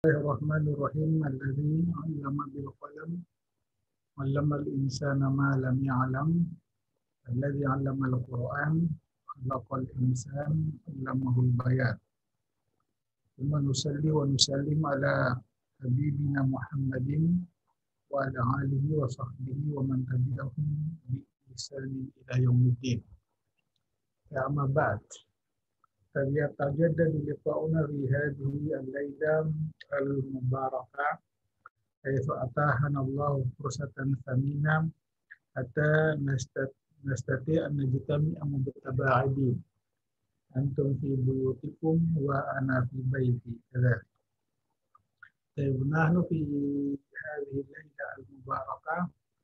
Bismillahirrahmanirrahim. Alladzi 'allama bil qalam 'allama al-insana ma lam ya'lam. Alladzi 'allama al-Qur'an khalaqal insana 'allamahul bayan. Wa nusalli wa nusallim ala habibina Muhammadin wa ala alihi wa sahbihi wa man tabi'ahum bi ihsanin ila yaumiddin. Ya amma ba'd. فليتجدد لقاؤنا في هذه الليلة المباركة حيث أتاحنا الله فرصة ثمينة حتى نستطيع أن نجتمع متباعدين، أنتم في بيوتكم وأنا في بيتي كذلك. نحن في هذه الليلة المباركة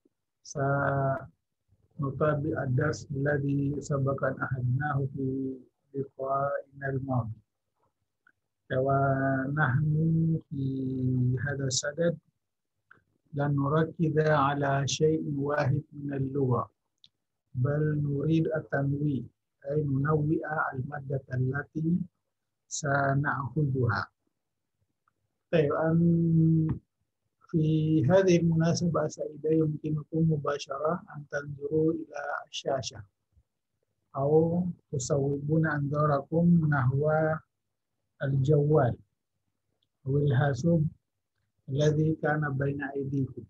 سنطبق الدرس الذي سبق أن أخذناه في لقائنا الماضي. ونحن في هذا الصدد لن نركز على شيء واحد من اللغة، بل نريد التنويع، أي ننوع المادة التي سنأخذها. في هذه المناسبة سعيدة يمكنكم مباشرة أن تنظروا إلى الشاشة أو تصوبون أنظاركم نحو الجوال أو الهاتف الذي كان بين أيديكم.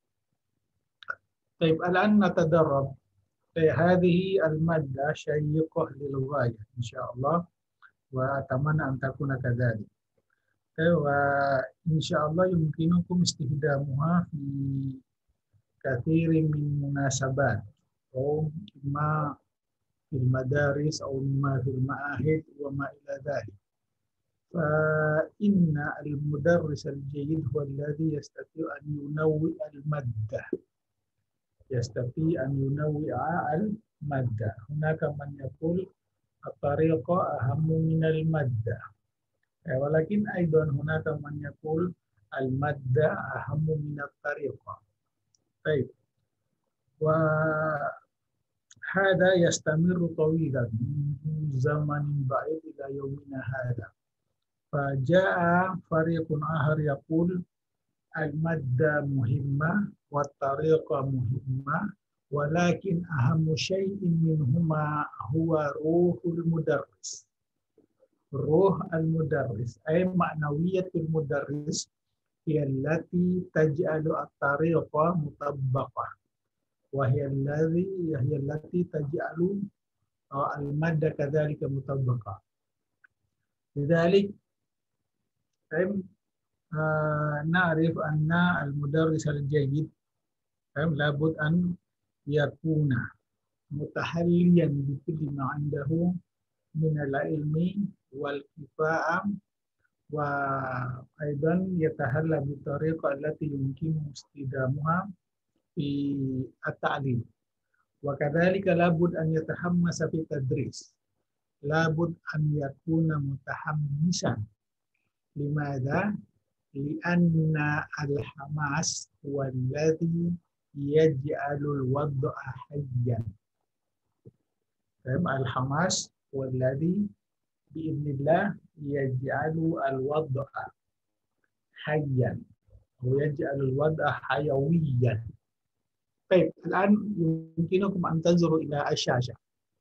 الآن نتدرب. هذه المادة شيقة للغاية إن شاء الله، وأتمنى أن تكون كذلك. وإن شاء الله يمكنكم استخدامها في كثير من المناسبات، أو ما في المدارس أو ما في المعاهد وما إلى ذلك. فإن المدرس الجيد هو الذي يستطيع أن ينوع المادة، هناك من يقول الطريقة أهم من المادة، ولكن أيضا هناك من يقول المادة أهم من الطريقة. هذا يستمر طويلا منذ زمن بعيد إلى يومنا هذا. فجاء فريق آخر يقول المادة مهمة والطريقة مهمة، ولكن أهم شيء منهما هو روح المدرس. روح المدرس أي معنوية المدرس هي التي تجعل الطريقة مطبقة، وهي التي تجعل المادة كذلك مطبقة. لذلك نعرف أن المدرس الجيد لابد أن يكون متحليا بكل ما عنده من العلم والكفاءة، وأيضا يتحلى بالطريقة التي يمكن استخدامها في التعليم. وكذلك لابد أن يتحمس في التدريس، لابد أن يكون متحمسا. لماذا؟ لأن الحماس هو الذي يجعل الوضع حيا. الحماس هو الذي بإذن الله يجعل الوضع حيا ويجعل الوضع حيويا. الآن يمكنكم أن تنظروا إلى الشاشة.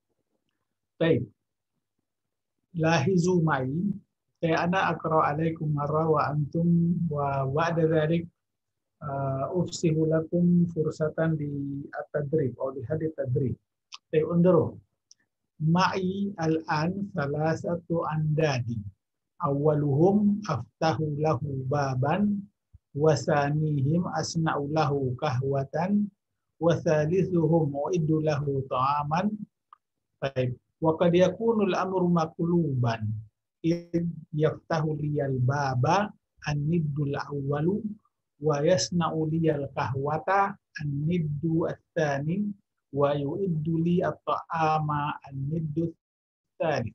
لاحظوا معي، أنا أقرأ عليكم مرة وبعد ذلك أفسح لكم فرصة للتدريب أو لهذا التدريب. انظروا معي الآن 3 أنداد، أولهم أفتح له بابا، وثانيهم أصنع له قهوة، وثالثهم أعد له طعاما. وقد يكون الأمر مقلوبا، إذ يفتح لي الباب الند الأول، ويصنع لي القهوة الند الثاني، ويعد لي الطعام الند الثالث.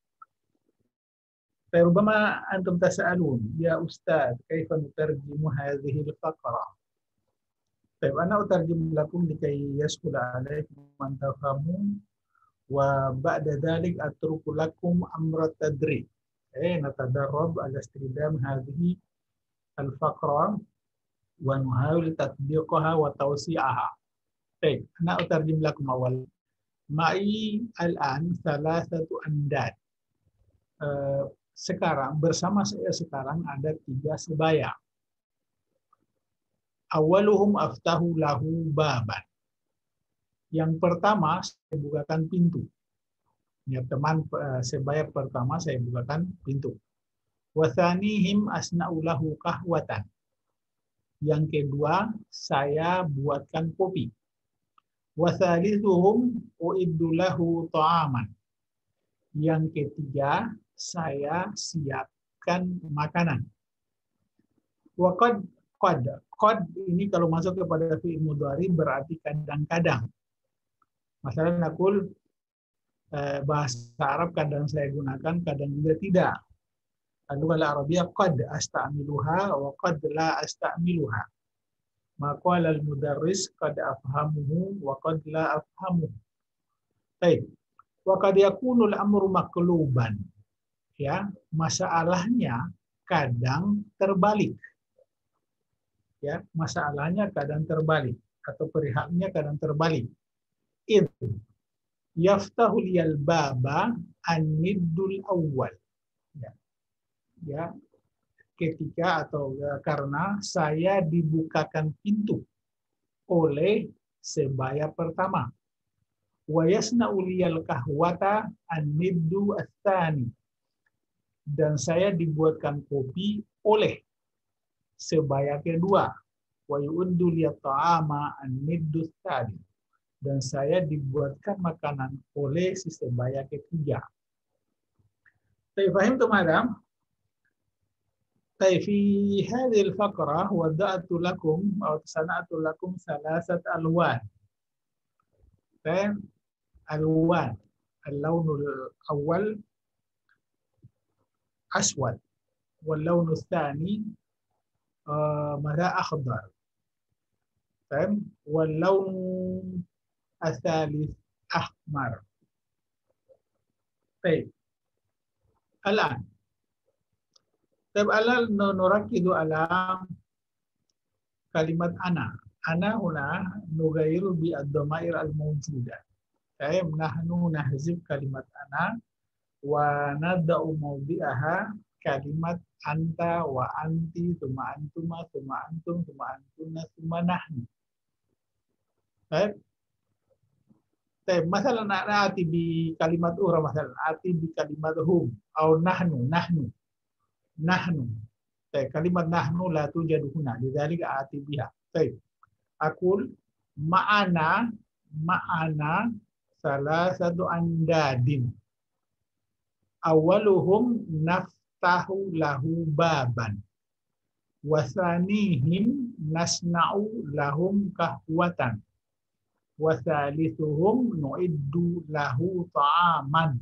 فربما أنتم تسألون يا أستاذ كيف نترجم هذه الفقرة؟ أنا أترجم لكم لكي يسهل عليكم أن تفهموا، وبعد ذلك أترك لكم أمر التدريب. نتدرب على استخدام هذه al-faqra wa nuhawil tatbiqaha wa tawsi'aha. Baik, ana utarjim lakum awal. Ma'i al-an salasatu andad. Sekarang bersama saya sekarang ada 3 sebaya. Awaluhum aftahu lahu baban. Yang pertama saya bukakan pintu. Ya, teman sebaya pertama saya bukakan pintu. Wathanihim asna'u lahu kahwatan. Yang kedua saya buatkan kopi. Wathalithuhum uiddu lahu ta'aman. Yang ketiga saya siapkan makanan. Wa qad ini kalau masuk kepada fi'il mudhari berarti kadang-kadang. Masalah nakul bahasa Arab kadang saya gunakan, kadang juga tidak. Al-lughah al-arabiyyah qad asta'miluha wa qad la asta'miluha. Maqala al-mudarris qad afhamuhu wa qad la afhamuhu. Baik. Wa qad yakunu al-amru maqluban. Ya, masalahnya kadang terbalik. Ya, masalahnya kadang terbalik atau perihalnya kadang terbalik. Id yaftahu liyal baba an-niddul awwal. Ya. Ya, ketika atau karena saya dibukakan pintu oleh sebaya pertama. Wa yasna'u liyal kahwata an-niddu ats-tsani. Dan saya dibuatkan kopi oleh sebaya kedua. Wa yu'addu liyat ta'ama an-niddu ats-tsani. Dan saya dibuatkan makanan oleh si sebaya ketiga. Fahim tuh madam? في هذه الفقرة وضعت لكم أو صنعت لكم 3 ألوان. ألوان. اللون الأول أسود واللون الثاني ماذا أخضر. واللون الثالث أحمر. طيب الآن Tab'alal nurakidu ala kalimat ana. Ana huna nugairu bi ad-dhamair al-mawjudah. Nahnu nahzib kalimat ana wa nada'u mawdi'aha kalimat anta wa anti thumma antuma thumma antum thumma antunna thumma nahnu. Baik. Masalan ati bi kalimat ura masalan ati bi kalimat hum au nahnu. Nahnu. Kalimat nahnu la tujadu huna. Lidzalika ati biha. Baik. Aqul ma'ana salasatu andadin. Awaluhum naftahu lahu baban. Wasanihim nasna'u lahum kahwatan. Wasalithuhum nu'iddu lahu ta'aman.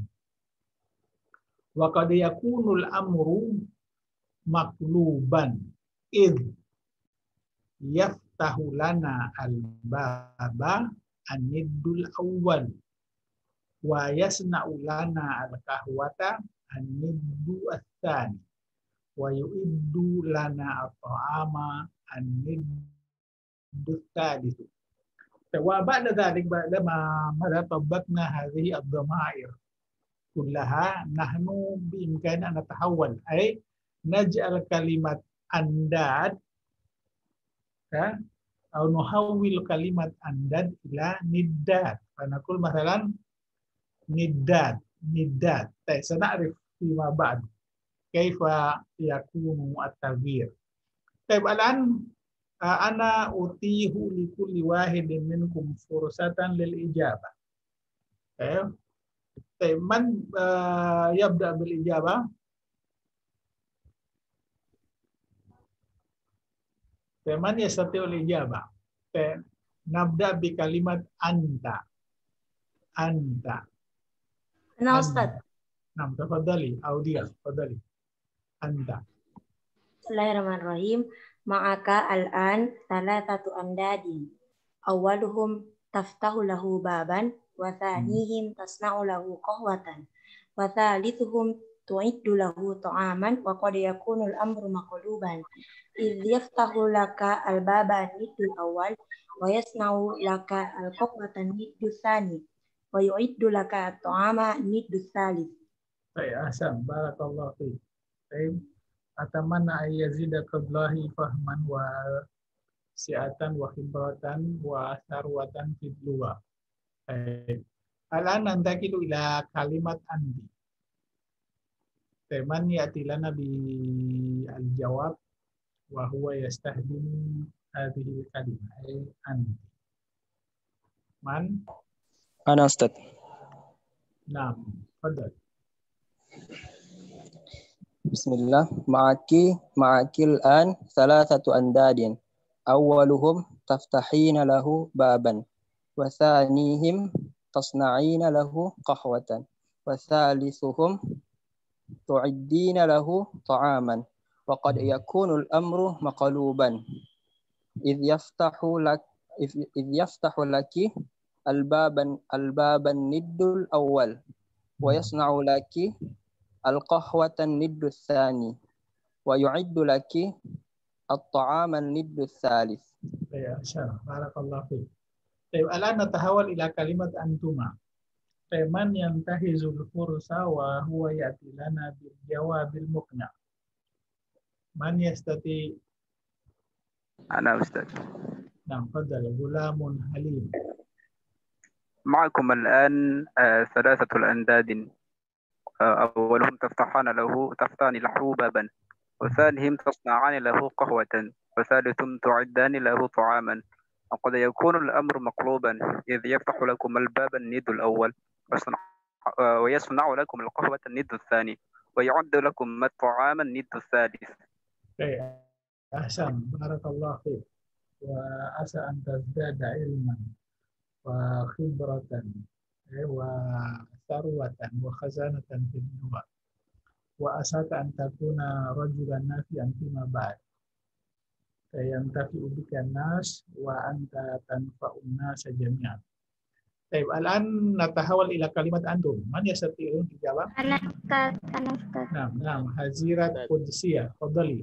Wa qad yakunul amru maqluban id yaftahu lana al-baba an-niddul awwal wa yasna'u lana al-kahwata an-niddu ats-tsani wa yu'iddu lana at-ta'ama an-niddu ats-tsalits. Wa ba'da dzalik ba'da ma tabbaqna hadhihi ad-dhamair kullaha nahnu bi imkani an natahawwal ay naj'al kalimat andad ya atau nuhawwil kalimat andad ila niddat. Fanaqul masalan niddat. Sana'rif fima ba'd kaifa yakunu at-taghyir. Alan ana utihu li kulli wahidin minkum fursatan lil ijabah. Man yabda bil ijabah. Man yastati'ul ijabah. Nabda bi kalimat anta. Anta. Ana Ustaz. Nam, tafadhali. Audia, tafadhali. Anta. Bismillahirrahmanirrahim. Ma'aka al-an salasatu andadin. Awaluhum taftahu lahu baban wa thanihim tasna'u lahu qahwatan wa thalithuhum tu'iddu lahu ta'aman wa qad yakunu al-amru maqluban idh yaftahu laka al-baba an-niddul awwal wa yasna'u laka al-qahwata an-niddu tsani wa yu'iddu laka at-ta'ama an-niddu tsalits. Baik, ahsan. Barakallahu fiik. Baik. Atamanna ayyazida qablahi fahman wa si'atan wa khibratan wa sarwatan fid lugha. Baik. Alan nantakilu ila kalimat andi. Teman ya'ti lana bi al-jawab wa huwa yastahdim hadhihi al-kalimah ay andi. Man? Ana Ustaz. Naam. Fadal. Bismillah. Ma'akil an thalathatu andadin. Awwaluhum taftahina lahu baban. Wa thanihim tasna'ina lahu qahwatan. Wa thalithuhum tu'iddina lahu ta'aman. Wa qad yakunu al-amru maqluban. Idh yaftahu laki al-baban niddul awwal. Wa yasna'u laki al-qahwatan niddu tsani wa yu'iddu laki at-ta'aman niddu tsalits. Ya, barakallahu fiik. Baik, al'an natahawal ila kalimat antuma. Teman yang tahizul fursa wa huwa ya'ti lana bil jawabil muqna. Man yastati? Ana Ustaz. Naam, fadal. Gulamun halim. معكم الآن ثلاثة الأنداد. أولهم تفتحان له بابا وثانيهم تصنعان له قهوة وثالثهم تعدان له طعاما وقد يكون الأمر مقلوبا إذ يفتح لكم الباب الند الأول ويصنع لكم القهوة الند الثاني ويعد لكم الطعام الند الثالث. أحسن بارك الله فيك وعسى أن تزداد علما وخبرة وثروة وخزانة في اللغة وأساك أن تكون رجلا نافعا فيما بعد ينتفع بك الناس وأنت تنفع الناس جميعا. طيب الآن نتحول إلى كلمة أنتم. من يستطيع الإجابة؟ أنا أستاذ. نعم هزيرة قدسية. تفضلي.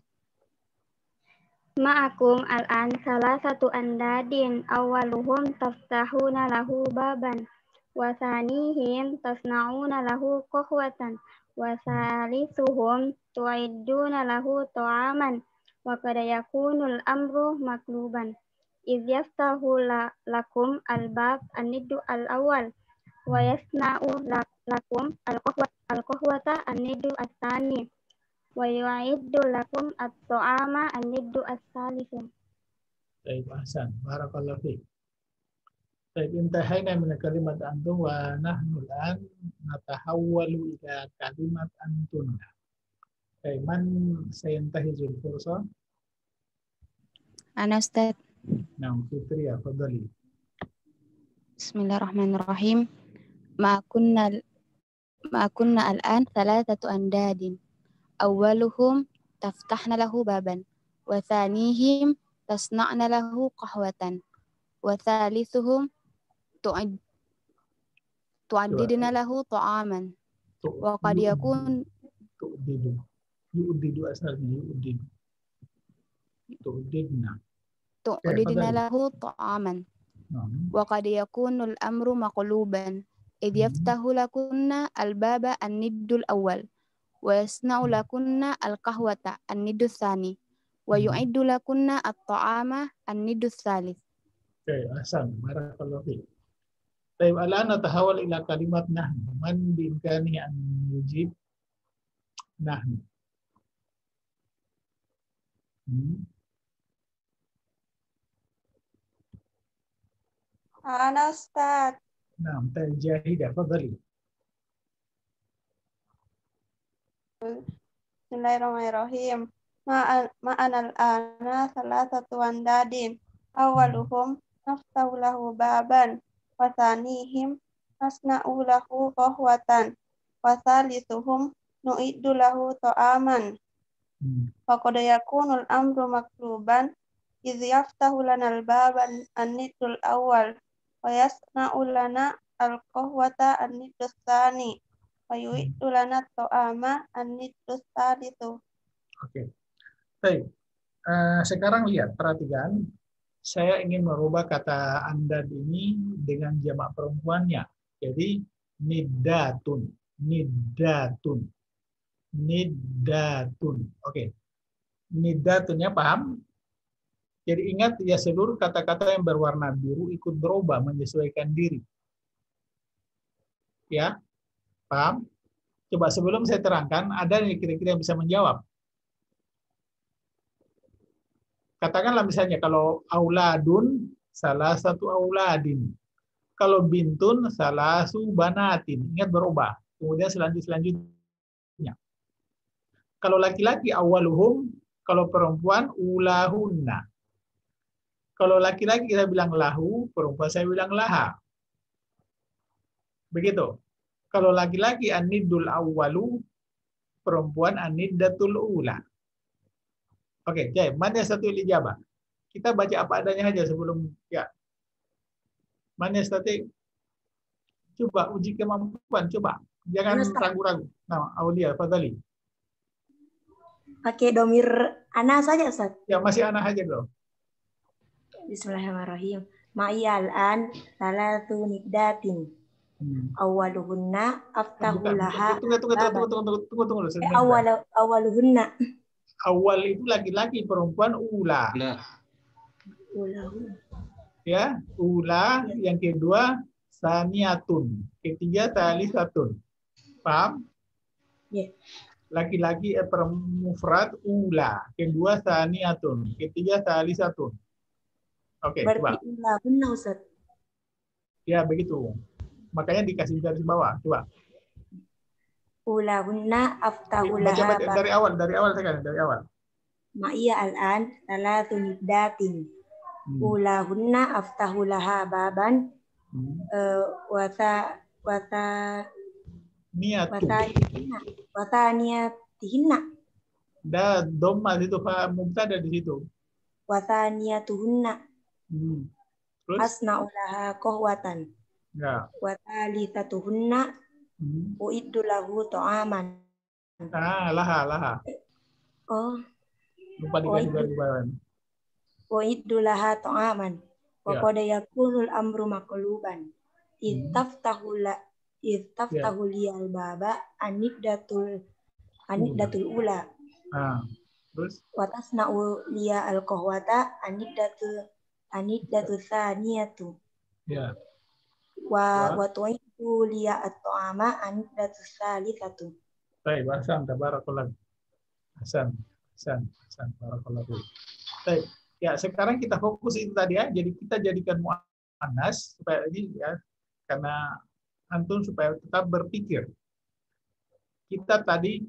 Ma'akum al-an salasatu andadin awwaluhum taftahuna lahu baban wa thanihim tasna'una lahu qahwatan wa salisuhum tu'idduna lahu ta'aman wa qad yakunu al-amru maqluban idh yaftahu lakum al-bab an-niddu al-awwal wa yasna'u lakum al-qahwata an-niddu ats-tsani wa yu'iddu lakum at-ta'ama an-niddu ats-tsalits. Baik, ahsan. Barakallahu fiik. Baik, intahayna min kalimat antum wa nahnu al-an natahawwalu ila kalimat antunna. Baik, man sayantahizul fursa? Ana Ustaz. Naam, Fitria, fadhali. Bismillahirrahmanirrahim. Ma kunna al-an thalathatu andadin. Awwaluhum taftahna lahu baban wa thanihim tasna'na lahu qahwatan wa thalithuhum tu'addidna lahu ta'aman wa qad yakun yu'didu asalnya tu'addidna lahu ta'aman wa qad yakunu al-amru maqluban idh yaftahu lakunna al-baba an-niddul awwal wa yasna'u lakunna al-qahwata an-niddu tsani wa yu'iddu lakunna at-ta'ama an-niddu tsalits. Oke, ahsan. Barakallahu fiik. Baik, al'an natahawal ila kalimat nahnu. Man biimkani an yujib nahnu. Ana Ustaz. Naam, Jahidah, fadhali. Bismillahirrahmanirrahim. Ma'anal ana salasatu andadin. Awwaluhum naftahu lahu baban wa thanihim nasna'u lahu qahwatan wa thalithuhum nu'iddu lahu ta'aman. Wa qad yakunul amru makluban idh yaftahu lana al-baban an-niddul awwal wa yasna'u lana al-qahwata an-niddu tsani wa yu'iddu lana ta'ama an-niddus tsalitsu. Oke. Baik. Sekarang lihat, perhatikan. Saya ingin merubah kata andad ini dengan jamak perempuannya. Jadi niddatun, niddatun, niddatun. Oke. Niddatunnya paham? Jadi ingat ya, seluruh kata-kata yang berwarna biru ikut berubah menyesuaikan diri. Ya, paham? Coba sebelum saya terangkan, ada yang kira-kira yang bisa menjawab. Katakanlah misalnya kalau auladun, salah satu auladin. Kalau bintun, salah satu banatin. Ingat berubah. Kemudian selanjutnya. Kalau laki-laki awaluhum, kalau perempuan ulahunna. Kalau laki-laki kita bilang lahu, perempuan saya bilang laha. Begitu. Kalau laki-laki an-niddul awwalu, perempuan an-niddatul ula. Oke, jadi mana satu ijabah? Kita baca apa adanya aja sebelum ya. Mana satu? Coba uji kemampuan, coba. Jangan ragu-ragu. Nah, Aulia, fadhali. Pakai domir ana saja, Ustaz. Ya, masih ana aja dong. Bismillahirrahmanirrahim. Ma'iyal'an salatu niddatin. Awaluhunna aftahu laha. Tunggu. Awaluhunna. Awal itu laki-laki, perempuan ula. Ya, ula. Yang kedua saniyatun. Ketiga talisatun. Paham? Ya. Laki-laki mufrad ula. Kedua saniyatun. Ketiga talisatun. Oke, coba. Berarti ulahunna, Ustaz. Ya, begitu. Makanya dikasih garis bawah. Coba. Ulahunna aftahu laha. Baca dari awal sekarang, dari awal. Ma'iya al'an salatu niddatin. Ulahunna aftahu laha baban. Wataniyatihinna. Da dhamma itu fa mubtada di situ. Wataniyatuhunna. Terus Asna'u laha qahwatan. Ya. Watalithatuhunna uiddu lahu ta'aman. Laha. Oh. Lupa diganti bahan. Uiddu laha ta'aman. Wa qad yakunul amru maqluban. Iftaftahu liyal baba aniddatul ula. Terus Wa tasna'u liya al-qahwata aniddatu tsaniyatu. Ya. Wa tu'iddu liya at-ta'ama aniddatu tsalitsatu. Baik, Hasan, tabarakallah. Hasan, barakallah. Baik. Ya, sekarang kita fokus itu tadi ya. Jadi kita jadikan muannas supaya ini ya, karena antum supaya tetap berpikir. Kita tadi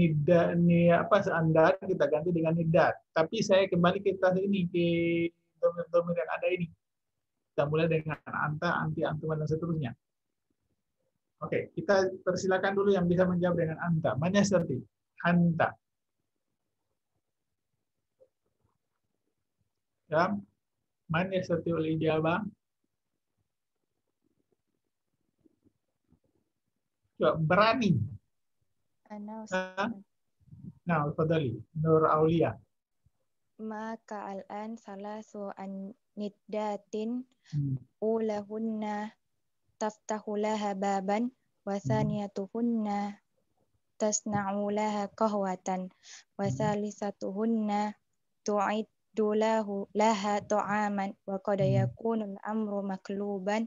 andad kita ganti dengan niddat. Tapi saya kembali kita ini ke domir-domir yang ada ini. Kita mulai dengan anta, anti, antum dan seterusnya. Oke, kita persilakan dulu yang bisa menjawab dengan anta. Mana seperti anta. Ya, man yastati'ul ijabah? Coba berani. Nah, fadhali. Nur Aulia. Maka al'an salasu an niddatin ulahunna taftahu laha baban wa thaniyatuhunna tasna'u laha qahwatan wa thalithatuhunna tu'iddu laha ta'aman wa qad yakunu al-amru makluban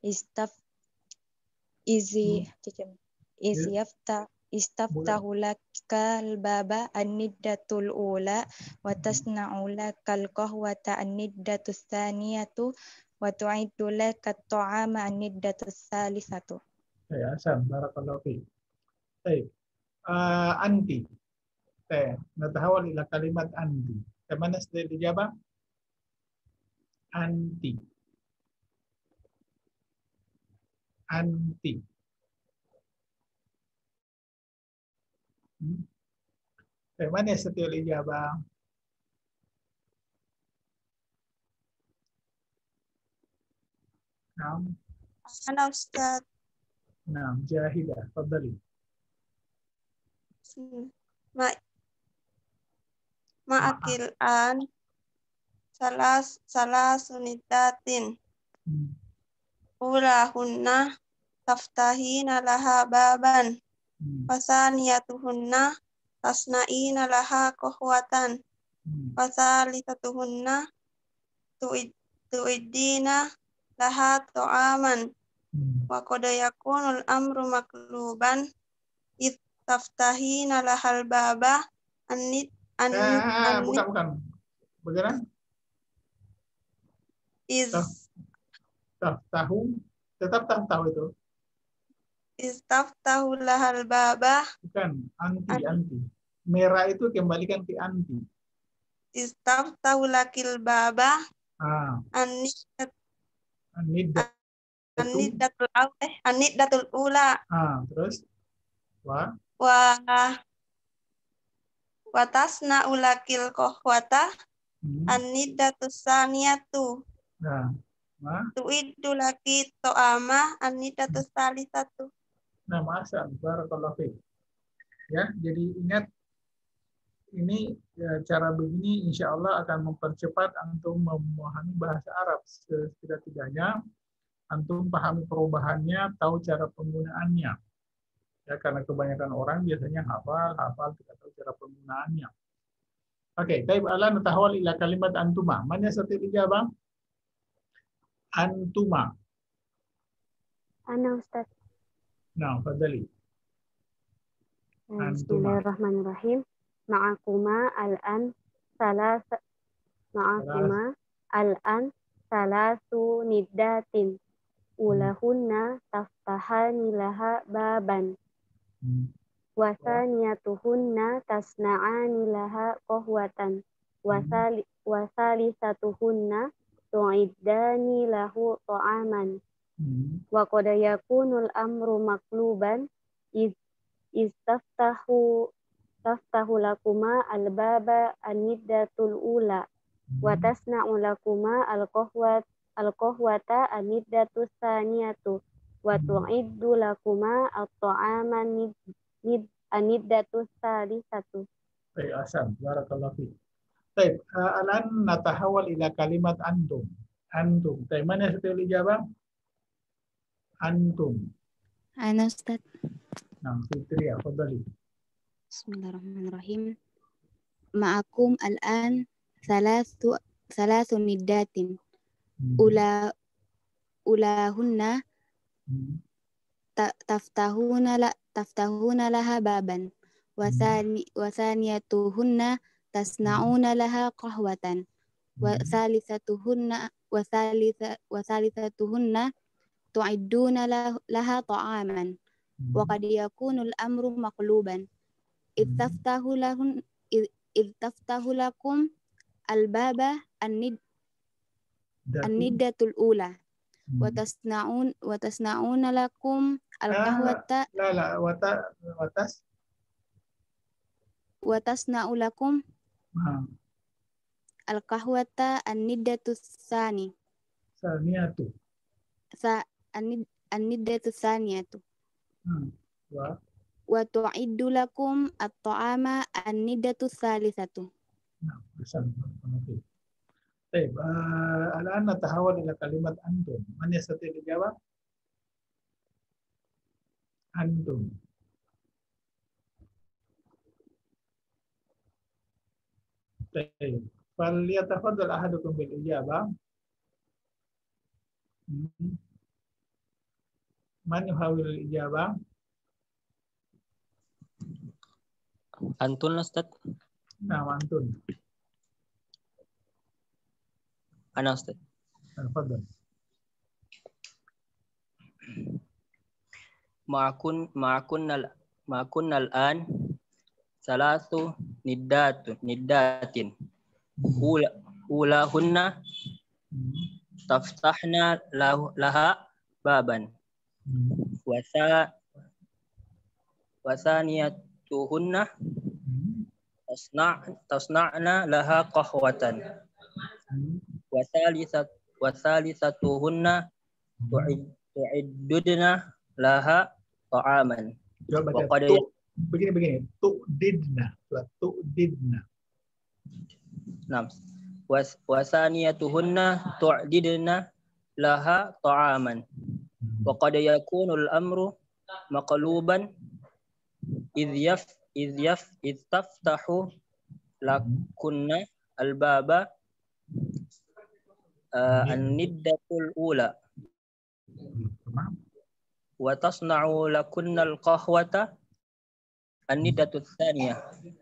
istaftahu lakal baba an-niddatul ula wa tasna'u lakal qahwata an-niddatus tsaniyatu wa tu'iddu lakat ta'ama an-niddatus tsalisatu. Ya, Hasan, barakallahu fiik. Baik. Anti. Natahawal ila kalimat anti. Kemana sudah dijawab? Anti. Kemana setelah ijabah? Ana Ustaz. Jahidah, fadhali. Ma'akil an salasunidatin. Ulahunna taftahina laha baban. Fasaniyatuhunna tasna'ina laha kohwatan. Fasalitatuhunna tu'iddina laha to'aman. Wa qad yakunul amru makluban id taftahina lahal baba bukan. Bagaimana? Taftahu, tetap taftahu itu. Istaftahu lahal baba. Bukan, anti. Merah itu kembalikan ke anti. Istaftahu lakil baba. Aniddatul ula. Terus wa tasna ulakil kohwata. Aniddatus saniyatu. Tu'iddu laki to'ama aniddatus salisatu. Nah, masa barakallahu fiik. Ya, jadi ingat ini ya, cara begini insya Allah akan mempercepat antum memahami bahasa Arab. Setidak-tidaknya antum pahami perubahannya, tahu cara penggunaannya. Ya, karena kebanyakan orang biasanya hafal, tidak tahu cara penggunaannya. Oke, taib ala natahawal ila kalimat antuma. Mana satu ijabah? Antuma. Ana Ustaz. Nah, fadali. Bismillahirrahmanirrahim. Ma'akuma al-an salasu niddatin. Ulahunna taftahani laha baban. Wasaniyatuhunna tasna'ani laha kohwatan. Wasalisatuhunna tu'iddani lahu to'aman. Wa qad yakunul amru makluban istaftahu lakuma al-baba aniddatul ula wa tasna'u lakuma al-qahwata aniddatus saniyatu wa tu'iddu lakuma at-ta'ama aniddatus salisatu. Baik, ahsan. Barakallahu fiik. Baik, alan natahawal ila kalimat antum. Antum. Baik, mana satu ijabah? Antum. Ana Ustaz. Nah, Fitri, fadhali. Bismillahirrahmanirrahim. Ma'akum al-an salasu niddatin. Ulahunna taftahuna laha baban. Wasaniyatuhunna tasna'una laha qahwatan. Wasalisatuhunna tu'idduna laha ta'aman. Wa qad yakunul amru maqluban. Idh taftahu lakum al-baba an-niddatul ula wa tasna'una lakum al-qahwata wa tasna'u lakum al-qahwata an-niddatus saniyatu an-niddatus saniyatu wa tu'iddu lakum at-ta'ama an-niddatus salisatu. Nah, baik. Al-an natahawal ila kalimat antum. Man yastati' dijawab? Antum. Baik. Falyatafaddal ahadukum bil ijabah. Man yuhawil ijabah? Antun Ustaz. Nah, antun. Ana Ustaz. Tafadhal. Ma'akun al-an salasu niddatin. Ulahunna taftahna laha baban. Wasaniyatuhunna tasna'na laha qahwatan. Wasalisatuhunna tu'idduna laha ta'aman. begini. Tu'didna. Tu'didna. Nah, wasaniyatuhunna tu'didna laha ta'aman. Wa qad yakunu al-amru maqluban idh taftahu lakunna al-baba an-niddatul ula wa tasna'u lakunna al-qahwata an-niddatul tsaniyah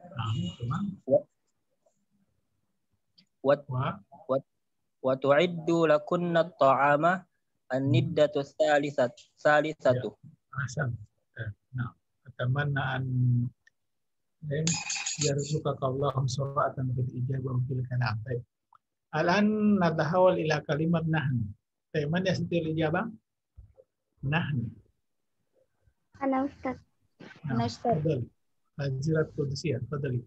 wa tu'iddu lakunna at-ta'ama an-niddatu salisatu. Nah, atamanna an yarzuqaka Allahu suratan bil ijabah bil kalam. Al-an natahawal ila kalimat nahnu. Man yastatil ijabah? Nahnu. Ana Ustaz. Tafadhali. Nazirat Qudusiyah, tafadhali.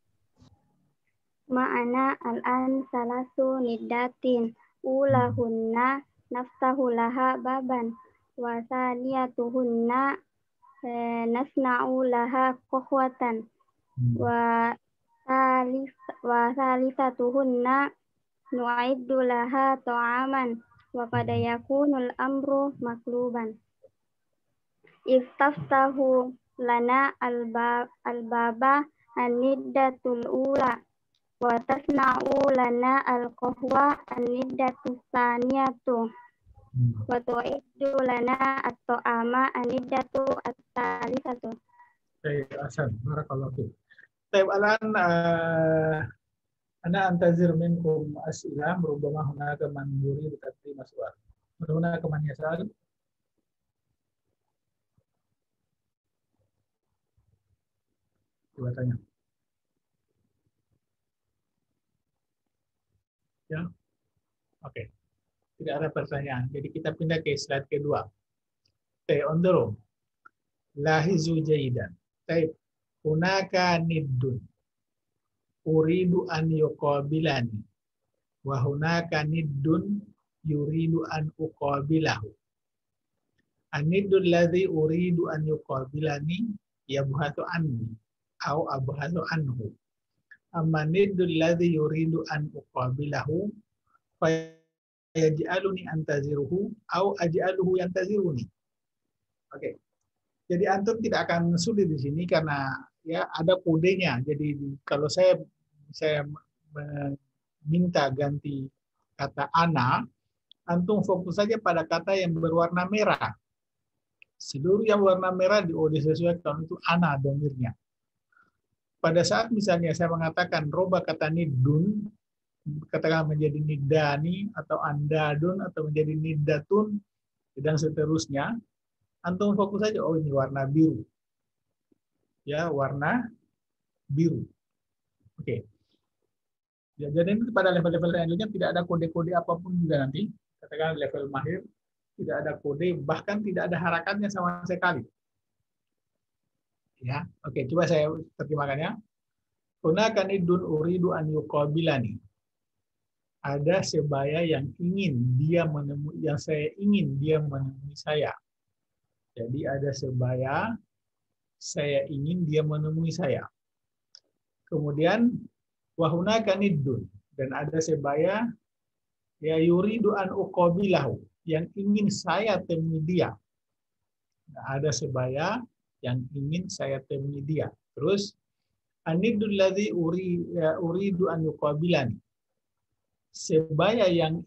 Ma'ana al-an salasu niddatin ulahunna naftahu laha baban wa saniyatuhunna nasna'u laha qahwatan wa salisatuhunna nu'iddu laha ta'aman wa qad yakunul amru makluban istaftahu lana al-baba an-niddatul ula wa tasna'u lana al-qahwa an-niddatus saniyatu wa tu'iddu lana at-ta'ama an-niddatu as-salisatu. Baik, Hasan, barakallahu fiik. Baik, alan ana antazir minkum as'ilah rubbama hunaka man yurid taqdim su'al. Hunaka man yas'al? Coba tanya. Ya, oke. Tidak ada pertanyaan. Jadi kita pindah ke slide kedua. On the row. Lahizu jayidan. Hunaka niddun. Uridu an yuqabilani. Wa hunaka niddun yuridu an uqabilahu. An-niddul ladzi uridu an yuqabilani yabhatu anni au abhatu anhu. Amma niddul ladzi yuridu an uqabilahu fa yaj'aluni antaziruhu au aj'aluhu yantaziruni. Oke. Jadi antum tidak akan sulit di sini karena ya ada kodenya. Jadi kalau saya meminta ganti kata ana, antum fokus saja pada kata yang berwarna merah. Seluruh yang warna merah disesuaikan itu ana domirnya. Pada saat misalnya saya mengatakan roba kata nidun, katakan menjadi nidani atau andadun atau menjadi nidatun dan seterusnya, antum fokus saja oh ini warna biru. Ya, warna biru. Oke. Ya, jadi pada level-level selanjutnya tidak ada kode-kode apapun juga nanti. Katakan level mahir tidak ada kode, bahkan tidak ada harakatnya sama sekali. Ya, oke, coba saya terjemahkannya. Hunaka niddun uridu an yuqabilani. Ada sebaya yang ingin dia menemui, yang saya ingin dia menemui saya. Jadi ada sebaya saya ingin dia menemui saya. Kemudian wahunaka niddun, dan ada sebaya ya yuridu an uqabilahu, yang ingin saya temui dia. Nah, ada sebaya yang ingin saya temui dia. Terus aniddul ladzi uridu an yuqabilani. Sebaya yang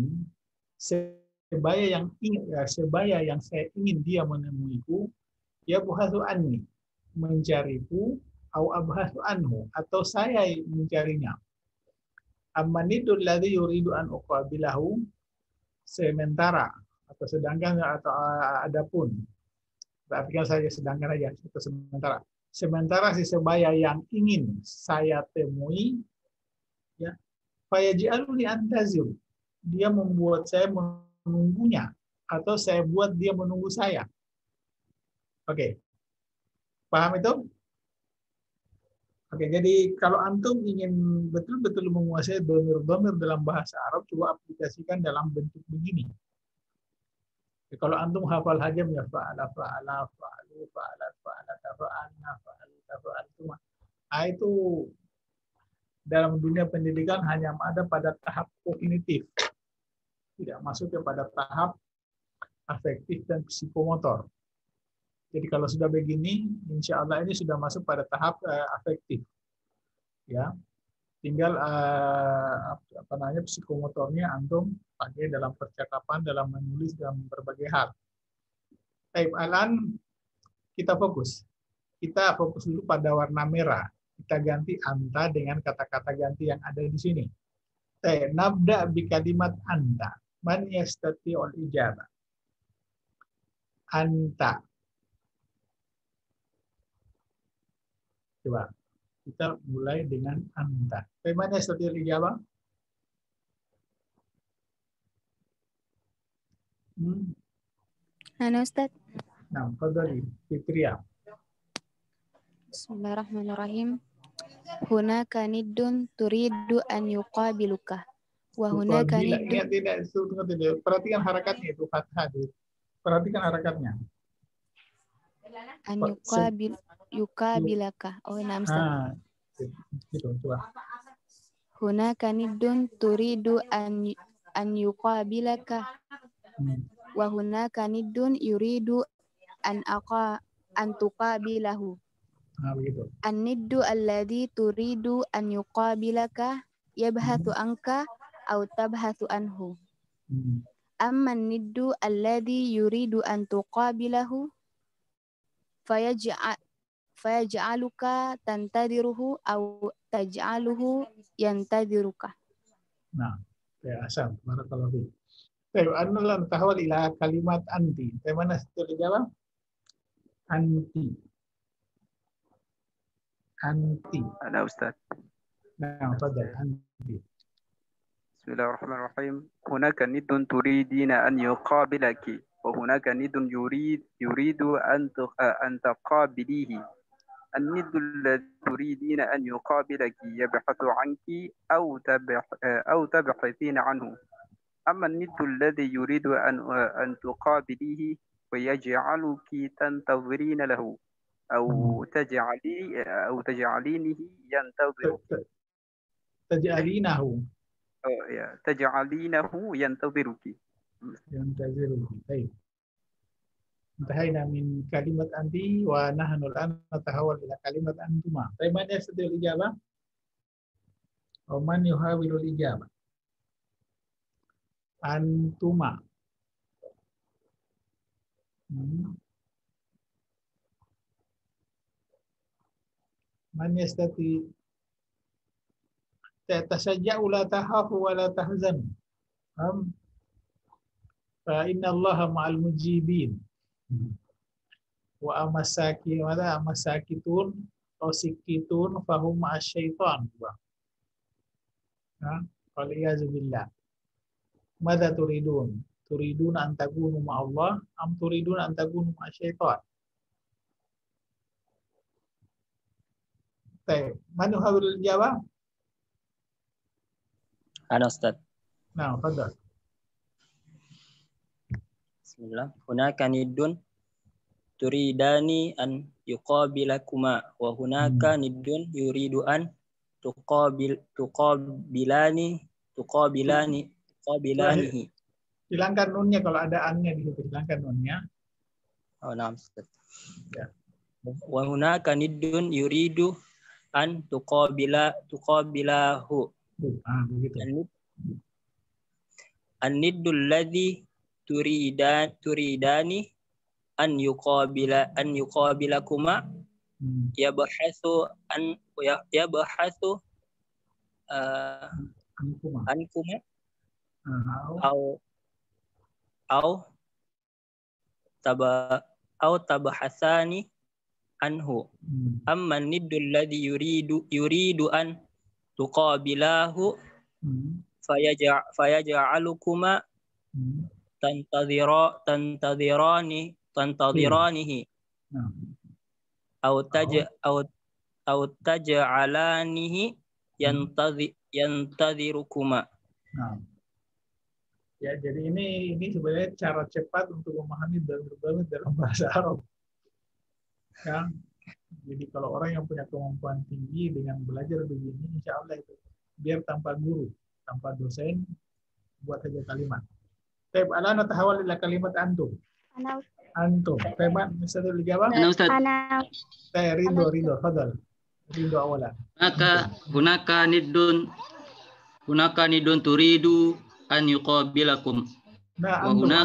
saya ingin dia menemuiku, ya buhasu anni, mencariku, au abhasu anhu, atau saya mencarinya. Amanidul ladzi yuridu an uqabilahu, sementara atau sedangkan atau adapun, berarti saja sedangkan aja atau sementara. Sementara si sebaya yang ingin saya temui, ya, fayaj'aluni antazir, dia membuat saya menunggunya, atau saya buat dia menunggu saya. Oke. Paham itu? Oke, jadi kalau antum ingin betul-betul menguasai dhamir-dhamir dalam bahasa Arab, coba aplikasikan dalam bentuk begini. Jadi, kalau antum hafal hajam ya fa'ala, fa'alu, fa'alat, fa'alata, fa'alna, fa'alta, fa'altuma. Nah, itu dalam dunia pendidikan hanya ada pada tahap kognitif. Tidak masuk kepada tahap afektif dan psikomotor. Jadi kalau sudah begini, insya Allah ini sudah masuk pada tahap afektif. Ya, tinggal psikomotornya antum pakai dalam percakapan, dalam menulis, dalam berbagai hal. Baik, Alan, kita fokus. Kita fokus dulu pada warna merah. Kita ganti anta dengan kata-kata ganti yang ada di sini. Nabda bi kalimat anta. Man yastati'ul ijabah. Anta. Coba kita mulai dengan anta. Bagaimana yastati'ul ijabah? Halo Ustaz. Nah, fadhali Fitria. Bismillahirrahmanirrahim. Hunaka niddun turidu an yuqabiluka. Wa hunaka niddun. Tidak. Perhatikan harakatnya itu fathah. Perhatikan harakatnya. An yuqabilaka. Oh, nah Ustaz. Gitu, coba. Hunaka niddun turidu an yuqabilaka. Wa hunaka niddun yuridu an tuqabilahu. Nah, begitu. An-niddu alladhi turidu an yuqabilaka yabhathu anka aw tabhathu anhu. Amma an-niddu alladhi yuridu an tuqabilahu fayaj'aluka tantadiruhu aw taj'aluhu yantadiruka. Nah, ya asal barakallahu fiik. Baik, anna tahawal ila kalimat anti. Bagaimana setelah jawab? Anti. Anti. Ada Ustaz. Nah, fadhal anti. Bismillahirrahmanirrahim. Hunaka nidun turidina an yuqabilaki wa hunaka nidun yuridu an taqabilihi. الند الذي تريدين أن يقابلك يبحث عنك أو تبحثين عنه. أما الند الذي يريد أن تقابليه ويجعلك تنتظرين له أو تجعلينه ينتظرك. تجعلينه ينتظرك. طيب. انتهينا من كلمة أنتي ونحن الآن نتحول إلى كلمة أنتما. طيب من يستطيع الإجابة؟ أو من يحاول الإجابة؟ Antuma. Man yastati tasajja'u la tahafu wa la tahzan. Fa inna Allaha ma'al mujibin. Wa amasakitun atau sikitun fahum ma'asyaitan. Waliyazubillah. Mada turidun? Turidun an takunu ma'allah am turidun an takunu ma'asyaitan? Baik, man yuhawilul jawab? Ana Ustaz. Nah, fadhal. Bismillah. Hunaka niddun turidani an yuqabilakuma wa hunaka niddun yuridu an tuqabilanihi. Hilangkan nunnya kalau ada annya di situ, hilangkan nunnya. Oh, nah, Ustaz. Ya. Wa hunaka niddun yuridu an tuqabilahu. Begitu. An-niddul ladzi turidani an yuqabilakuma yabhasu ankuma au tabahasani anhu. Amma an-niddul ladzi yuridu an tuqabilahu fayaj'alukuma tantadhiranihi au taj'alanihi yantadhirukuma. Ya, jadi ini sebenarnya cara cepat untuk memahami dalam bahasa Arab. Ya. Jadi kalau orang yang punya kemampuan tinggi dengan belajar begini, insya Allah itu biar tanpa guru, tanpa dosen, buat saja kalimat. Taib ala natahawal ila kalimat antum. Antum. Taib misalnya dijawab. Ana Ustaz. Ridho, fadal. Ridho awalan. Hunaka nidun turidu an yuqabilakum. Nah,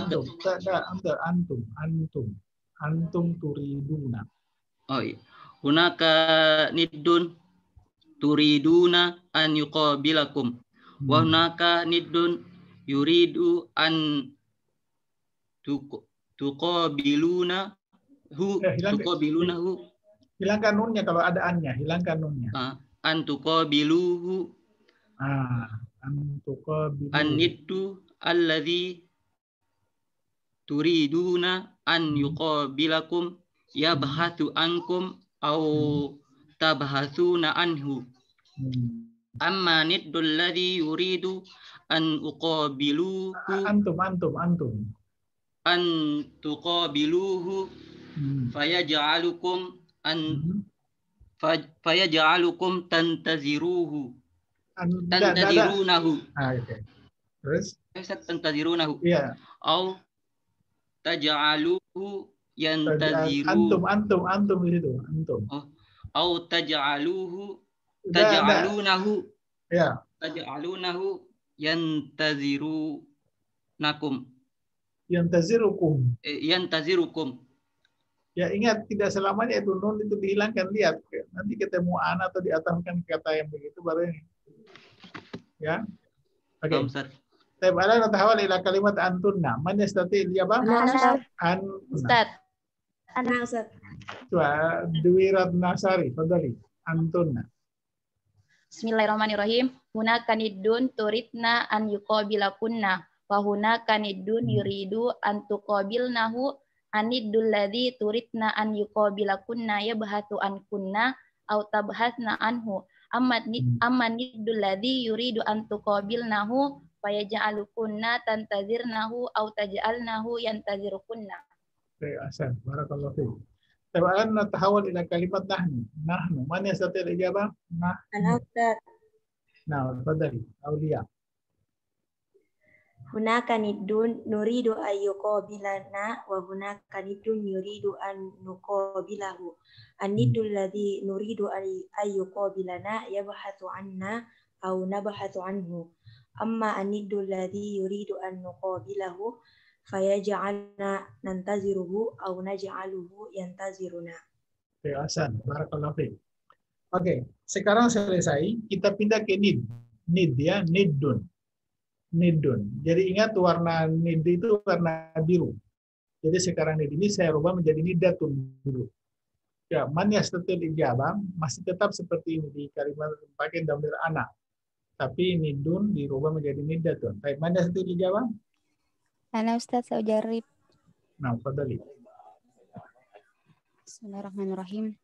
antum turiduna. Oh iya. Hunaka nidun turiduna an yuqabilakum. Wa hunaka nidun yuridu an tuqabilunahu. Hilangkan nunnya kalau ada annya, hilangkan nunnya. An tuqabiluhu. An tuqabiluhu. An-niddu alladhi turiduna an yuqabilakum yabhathu ankum aw tabhathuna anhu. Amma niddu alladhi yuridu an uqabiluhu. Antum. An tuqabiluhu fayaj'alukum tantaziruhu. Tantazirunahu. Okay. Terus? Tantazirunahu. Iya. Au taj'aluhu yantaziru. Antum di situ. Antum. Au taj'alunahu. Ya. Taj'alunahu yantazirunakum. Yantazirukum. Ya ingat, tidak selamanya itu nun itu dihilangkan. Lihat, nanti ketemu an atau diataskan kata yang begitu baru ini. Ya, oke. Taib ala natahawal ila kalimat antunna. Man yastati ijabah? Ustaz. Coba Dwi Ratnasari, fadhali. Antunna. Bismillahirrahmanirrahim. Hunaka nidun turidna an yuqabilakunna wa hunaka nidun yuridu an tuqabilnahu. Aniddul ladzi turidna an yuqabilakunna yabhathu ankunna aw tabhatsna anhu. Amma niddul ladzi yuridu an tuqabilnahu fayaj'alukunna tantazirnahu aw taj'alnahu yantazirukunna. Baik, ahsan. Barakallahu fiik. Tabaran natahawal ila kalimat nahnu. Nahnu. Man yastati al-ijabah? Ana Ustaz. Nah, fadhali. Auliya. Hunaka nidun nuridu ayyuqabilana wa hunaka nidun yuridu an nuqabilahu. An-nidul ladzi nuridu ayyuqabilana yabhathu anna aw nabhathu anhu. Amma an-nidul ladzi yuridu an nuqabilahu fayaj'alna nantaziruhu aw naj'aluhu yantaziruna. Oke, Hasan. Barakallahu fiik. Oke, sekarang selesai, kita pindah ke nid. Nid ya, niddun. Nidun. Jadi ingat warna nid itu warna biru. Jadi sekarang nid ini saya rubah menjadi nidatun dulu. Ya, man yastatil ijabah masih tetap seperti ini di kalimat pakai dhamir ana. Tapi nidun dirubah menjadi nidatun. Baik, man yastatil ijabah? Ana Ustaz, saya ujarib. Nah, fadhali. Bismillahirrahmanirrahim.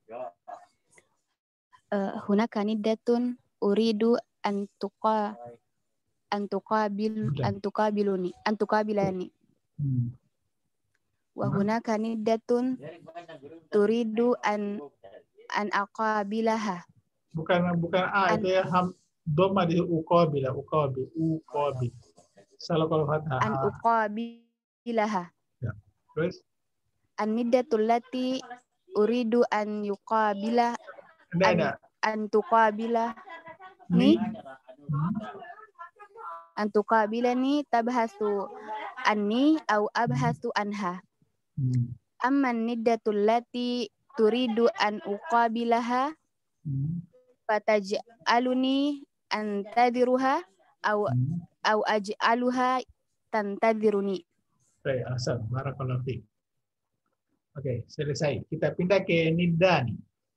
Hunaka nidatun uridu an tuqabilani. Wa hunaka niddatun turidu an aqabilaha. Bukan a itu ya, dhamma di uqabil. Salah kalau fathah. An uqabilaha. Ya. Terus an niddatul lati uridu an yuqabila an tuqabila ni antuqabilani tabhasu anni au abhasu anha. Amman niddatul lati turidu an uqabilaha fataj'aluni antadiruha au aj'aluha tantadiruni. Baik, ahsan. Barakallahu fiik. Oke, selesai. Kita pindah ke niddani.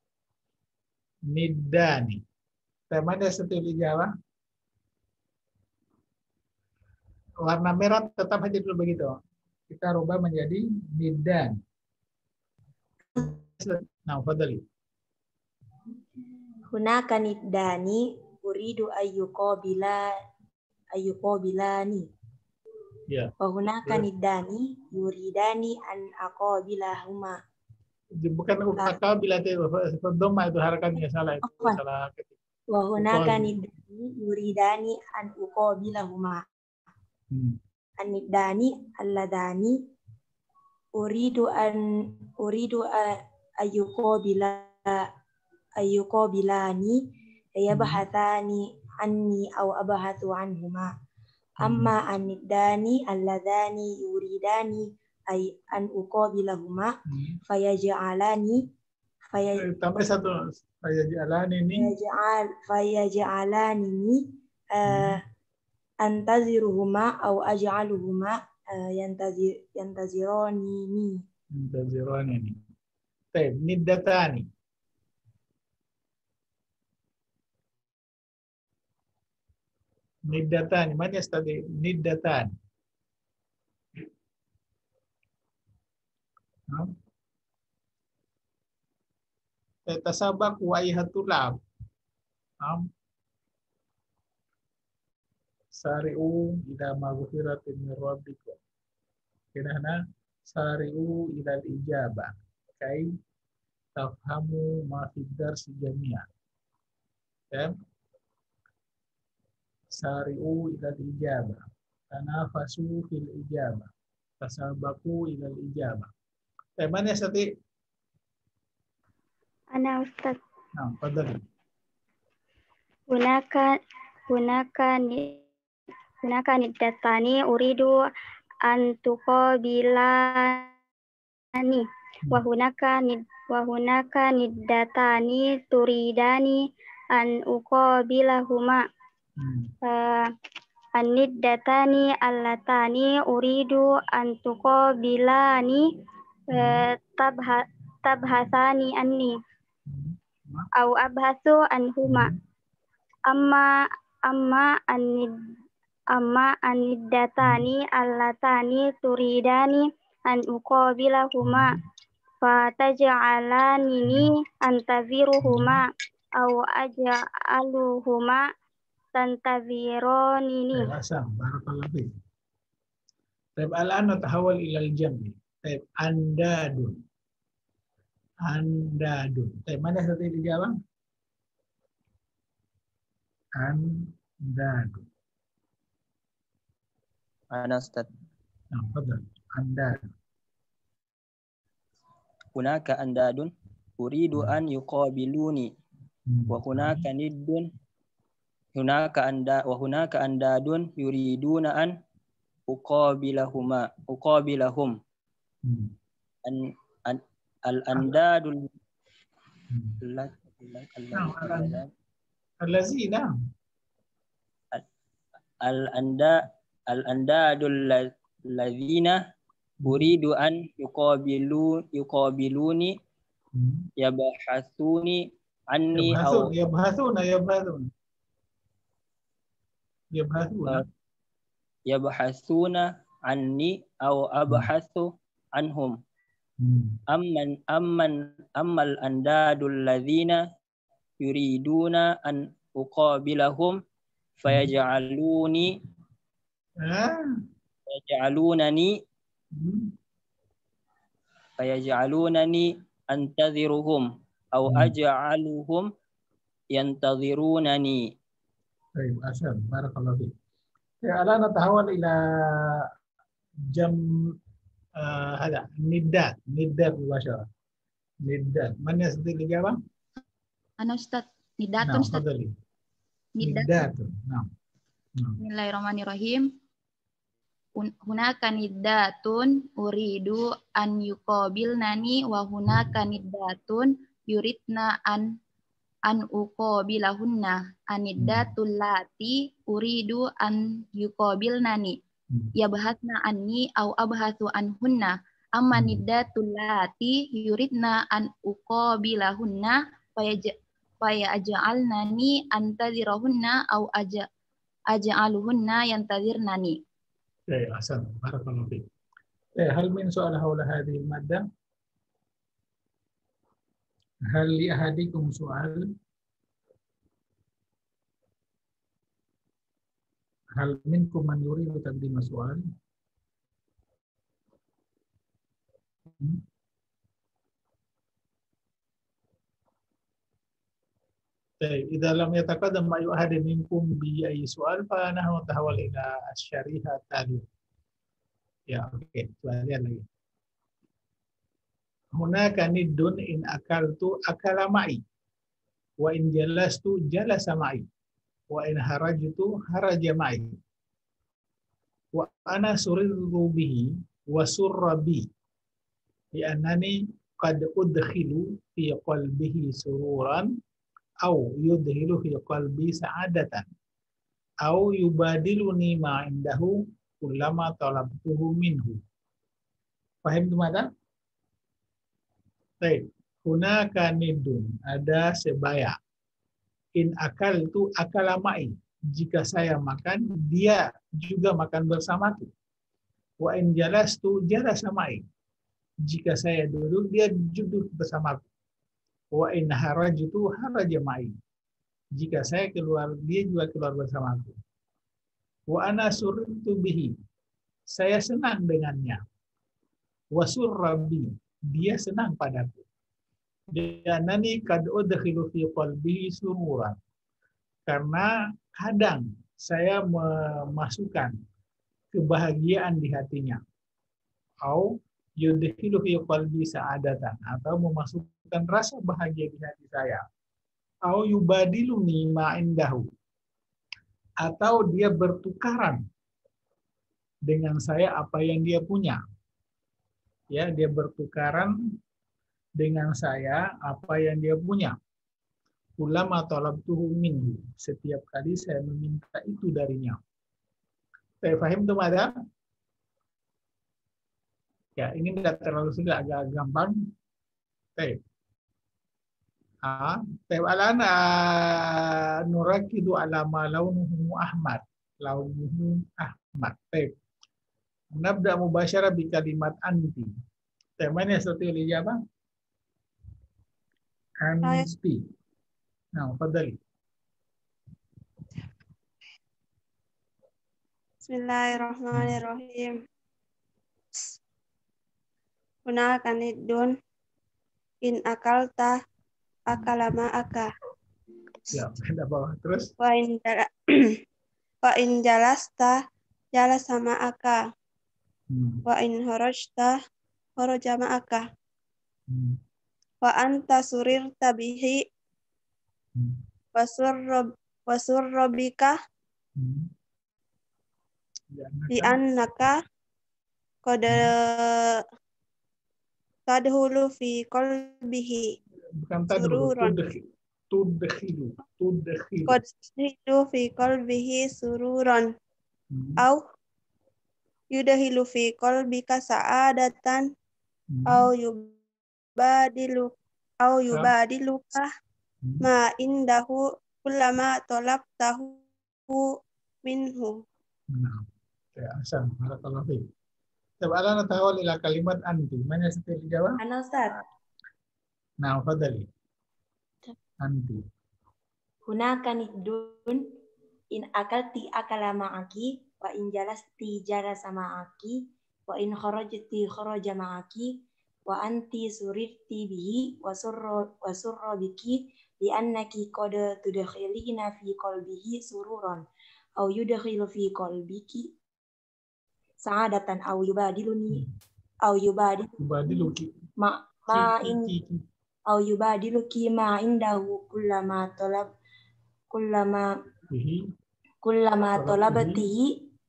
Niddani. Temanya seperti Jawa. Warna merah tetap aja dulu begitu. Kita rubah menjadi nidan. Nah, fadhali. Hunaka niddani uridu ayyuqabilani. Ya. Wa hunaka niddani yuridani an aqabilahuma. bukan uqabila itu dhamma itu harakatnya salah itu Afwan. salah ketik. Wa hunaka Uqabil. niddani yuridani an uqabilahuma. An-niddani alladani uridu ayyuqabilani yabhathani anni aw abhathu anhuma. Amma an-niddani alladani yuridani ay an uqabilahuma fayaj'alani Tambah satu fayaj'alani ini fayaj'alani antaziruhuma aw aj'aluhuma yantazirani ini. Baik, niddatani. Niddatani, mana tadi niddatan? Tasabaq wa ihatulab. Sari'u ila maghfiratin min rabbikum. Kenana sari'u ila al-ijabah. Kai tafhamu ma fi darsi jami'a. Ya. Sari'u ila al-ijabah. Tanafasu fil ijabah. Tasabaqu ila al-ijabah. Mana Sati? Ana Ustaz. Nah, fadhali. Hunaka niddatani uridu an tuqabilani wa hunaka niddatani turidani an uqabilahuma. An-niddatani allatani uridu an tuqabilani tabhasani anni au abhasu anhuma. Amma an-niddatani allatani turidani an uqabilahuma fataj'alanini antaziruhuma au aj'aluhuma tantazironini. Asam, barakallahu fiik. Taib al-an natahawal ila al-jam'i. Taib andadun. Taib mana satu dijawab? Andadun. Ana Ustaz. Nah, fadhal. Andadun. Hunaka andadun uridu an yuqabiluni wa hunaka niddun hunaka andadun yuriduna an uqabilahum. Al-andadul Allazina. Al-andadul ladzina uridu an yuqabiluni yabhathuni anni aw yabhathuna anni aw abhathu anhum. Ammal andadul ladzina yuriduna an uqabilahum fayaj'alunani antaziruhum aw aj'aluhum yantazirunani. Baik, asal barakallahu fiik. Ya, ala natahawal ila jam hada niddat mubashara. Niddat. Mana sedikit jawab? Ana Ustaz, niddatun Ustaz. Niddatun. Nah. Bismillahirrahmanirrahim. Hunaka niddatun uridu an yuqabilnani wa hunaka niddatun yuridna an uqabilahunna. Aniddatul lati uridu an yuqabilnani yabhatna anni aw abhathu anhunna. Amma niddatul lati yuridna an uqabilahunna fayaj'alnani antazirahunna aw aj'aluhunna yantazirnani. Baik, ahsan. Barakallahu fiik. Hal min soal haula hadhihi al-madda? Hal li ahadikum soal? Hal minkum man yuridu taqdim soal? إذا لم يتقدم أي أحد منكم بأي سؤال فنحن نتحول إلى الشريحة التالية. Ya, oke. Lihat lagi. Hunaka niddun in akaltu akala ma'i. Wa in jalastu jalasa ma'i. Wa in harajtu haraja ma'i. Wa ana surirru bihi wa surra bi. Li'annani qad udkhilu fi qalbihi sururan au yudhilu fi qalbi sa'adatan au yubadiluni ma indahu kullama talabtuhu minhu. Paham itu mata? Baik. Hunaka nidun, ada sebaya. In akal itu akalamai. Jika saya makan, dia juga makan bersamaku. Wa in jalastu jalasamai. Jika saya duduk, dia duduk bersamaku. Wa in harajtu harajamai. Jika saya keluar, dia juga keluar bersamaku. Wa ana surritu bihi. Saya senang dengannya. Wa surrabi. Dia senang padaku. Dianani kad udkhilu fi qalbihi sururan. Karena kadang saya memasukkan kebahagiaan di hatinya. Au yudkhilu fi qalbi sa'adatan, atau memasukkan rasa bahagia di hati saya. Au yubadiluni ma indahu, atau dia bertukaran dengan saya apa yang dia punya. Ya, dia bertukaran dengan saya apa yang dia punya. Ulama talabtuhu minhu, setiap kali saya meminta itu darinya. Saya paham tuh ada? Ya, ini tidak terlalu sulit, agak gampang. Baik. Alana nurakidu ala ma launuhu ahmad. Launuhu ahmad. Baik. Nabda mubasyarah bi kalimat anti. Temanya seperti ini apa? Anti. Nah, fadhali. Bismillahirrahmanirrahim. Hunaka niddun in akalta akalama aka. Ya, ada bawah terus. Wa in jalasta jalasa ma'aka. Wa in harajta haraja ma'aka. Wa anta surirta bihi wa surrabika bi annaka qad tadhulu fi qalbihi. Bukan tadhulu, tudkhilu. Qad tadhulu fi qalbihi sururan. Au yudhilu fi qalbika sa'adatan au yubadiluka ma indahu kullama talabtahu minhu. Nah, ya, asal. Barakallahu fiik. Coba natahawal ila kalimat anti. Mana seperti jawab? Ana Ustaz. Nah, fadhali. Anti. Hunaka niddun in akalti akala ma'aki wa in jalasti jalasa ma'aki wa in kharajti kharaja ma'aki wa anti surirti bihi wa surra biki li annaki qad tudkhilina fi qalbihi sururan au yudkhilu fi qalbiki sa'adatan au yubadiluki ma indahu kullama talabatihi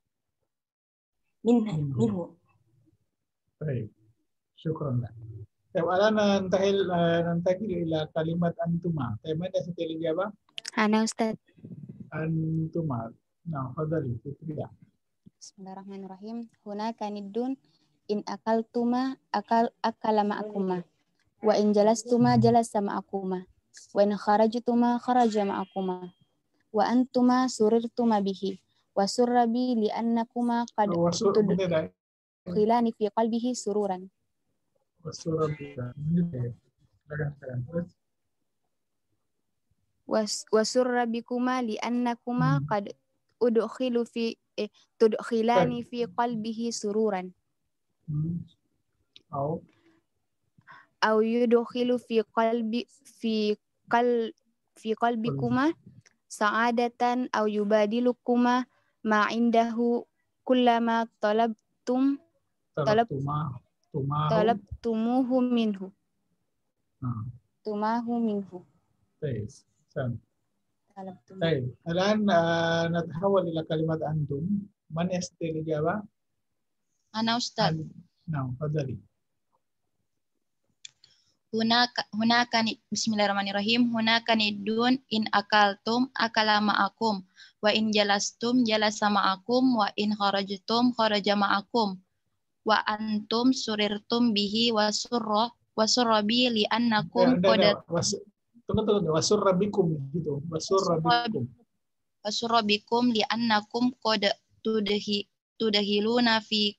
minhu. Baik. Syukran. Alana nantahil ila kalimat antuma. Tema ada setelah jawab? Ana Ustaz. Antuma. Nah, fadhali Fitria. Bismillahirrahmanirrahim. Hunaka niddun in akaltuma akala ma'akuma. Wa in jalastuma jalasa ma'akuma. Wa in kharajtuma kharaja ma'akuma. Wa antuma surirtuma bihi. Wa surrabi li annakuma qad tudkhilani fi qalbihi sururan. Wasurrabikuma li annakuma qad tudkhilani fi qalbihi sururan. Au yudkhilu fi qalbikuma sa'adatan aw yubadilukuma ma indahu kullama talabtumuhu minhu. Tumahu minhu. طيب طيب الآن نتحول إلى كلمة أنتم. من يستطيع الإجابة؟ أنا أستاذ. نعم تفضلي. Bismillahirrahmanirrahim. Hunaka nidun in akaltum akala ma'akum wa in jalastum jalasa ma'akum wa in kharajtum kharaja ma'akum wa antum surirtum bihi wa surra bi li annakum tunggu wasurra bikum gitu. Wasurra bikum li annakum qad tudahiluna fi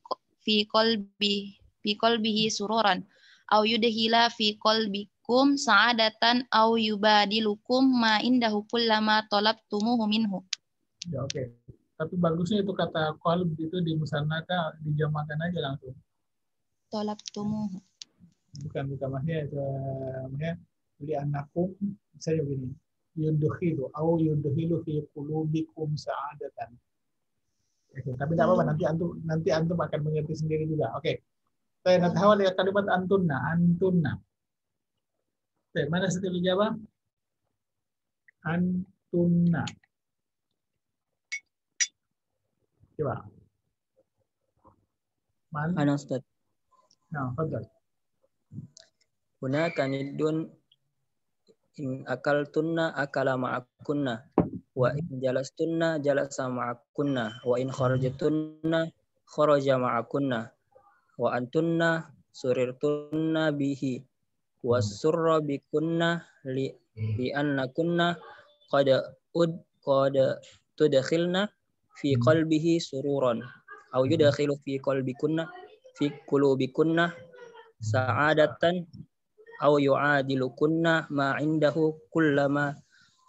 qalbihi sururan aw yudhila fi qalbikum sa'adatan aw yubadilukum ma indahu kullama talabtumuhu minhu. Ya oke. Tapi bagusnya itu kata qalb itu dimusannaka dijamakan aja langsung. Talabtumuhu. Bukan maksudnya itu li annakum saya begini. Yudkhilu aw yudkhilu fi qulubikum sa'adatan. Oke, tapi tidak apa-apa nanti antum akan mengerti sendiri juga. Oke. Saya natahawal ya kalimat antunna. Oke, mana setil jawab? Antunna. Coba. Ana Ustaz. Nah, fadhal. Hunaka nidun in akaltunna akala ma'akunna wa in jalastunna jalasa ma'akunna wa in kharajtunna kharaja ma'akunna wa antunna surirtunna bihi wasurra bikunna li annakunna qad tudkhilna fi qalbihi sururan aw yudkhilu fi qalbikunna fi qulubikunna sa'adatan aw yu'adilukunna ma indahu kullama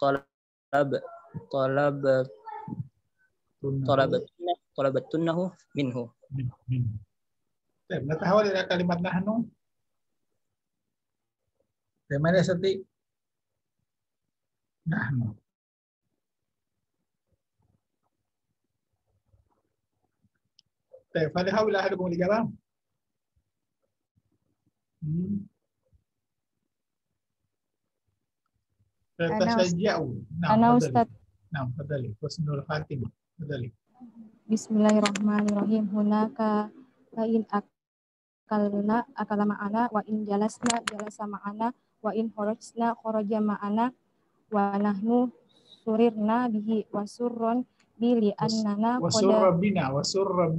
talabattunnahu minhu. Natahawal ila kalimat nahnu. Bagaimana Sati? Nahnu. Baik, falihawil ahadukum al-ijabah. Ana Ustaz. Nah, fadhali. Husnul khatimah. Fadhali. Bismillahirrahmanirrahim. Hunaka in akalna akala ma'ana wa in jalasna jalasa ma'ana wa in kharajna kharaja ma'ana wa nahnu surirna bihi wa surron bi li annana wa surra bina wa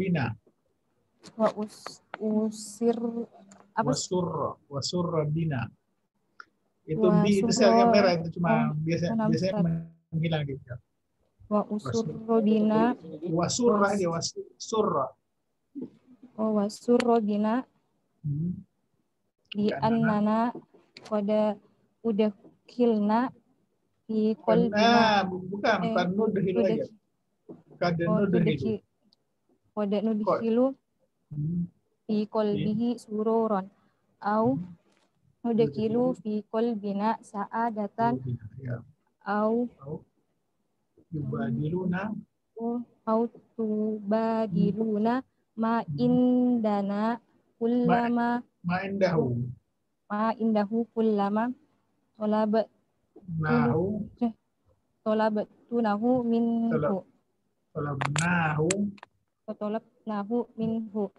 surra bina itu bi itu saya merah itu cuma biasanya menghilang gitu. Wa usurro bina wa surra dia wa surra. Oh, wasurro bina di annana pada udah kilna di kolbina bukan nudhilu aja pada nudhilu di kolbihi sururon au nudhilu fi kolbina sa'adatan au yubadiluna au tubadiluna ma indana kullama ma indahu kullama tolabtunahu minhu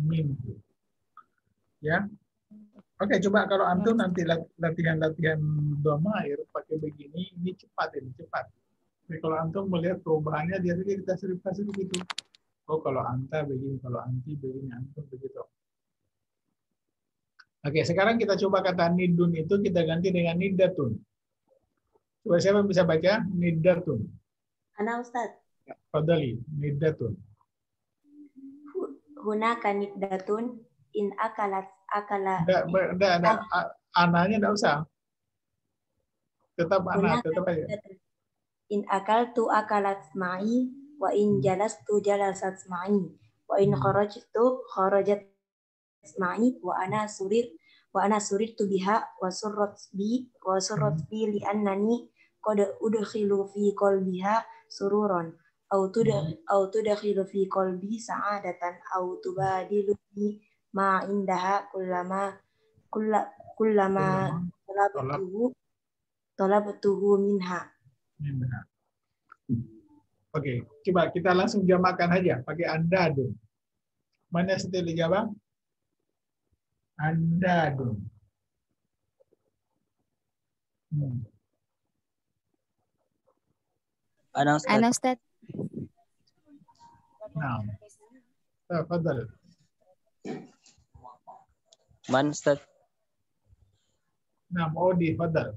ya. Oke, coba kalau antum nanti latihan dhamair pakai begini, ini cepat. Jadi kalau antum melihat perubahannya dia kita kasih begitu. Oh, kalau anta begini, kalau anti begini, antum begitu. Oke, sekarang kita coba kata nidun itu kita ganti dengan nidatun. Coba siapa bisa baca nidatun? Ana Ustaz. Fadhali, nidatun. Hunaka nidatun in akala. Enggak, ananya enggak usah. Tetap ana, tetap aja. In akaltu akalat ma'i wa in jalastu jalasat ma'i wa in kharajtu kharajat ma'i wa ana surirtu biha wa surrat bi li annani qad udkhilu fi qalbiha sururan au tudkhilu fi qalbi sa'adatan au tubadilu ma indaha kullama talabtuhu minha. Oke, coba kita langsung jamakkan aja pakai andadun. Mana setel dijawab? Andadun. Ana Ustaz. Nah, tafadhal. Man Ustaz. Nah, Odi, fadhal.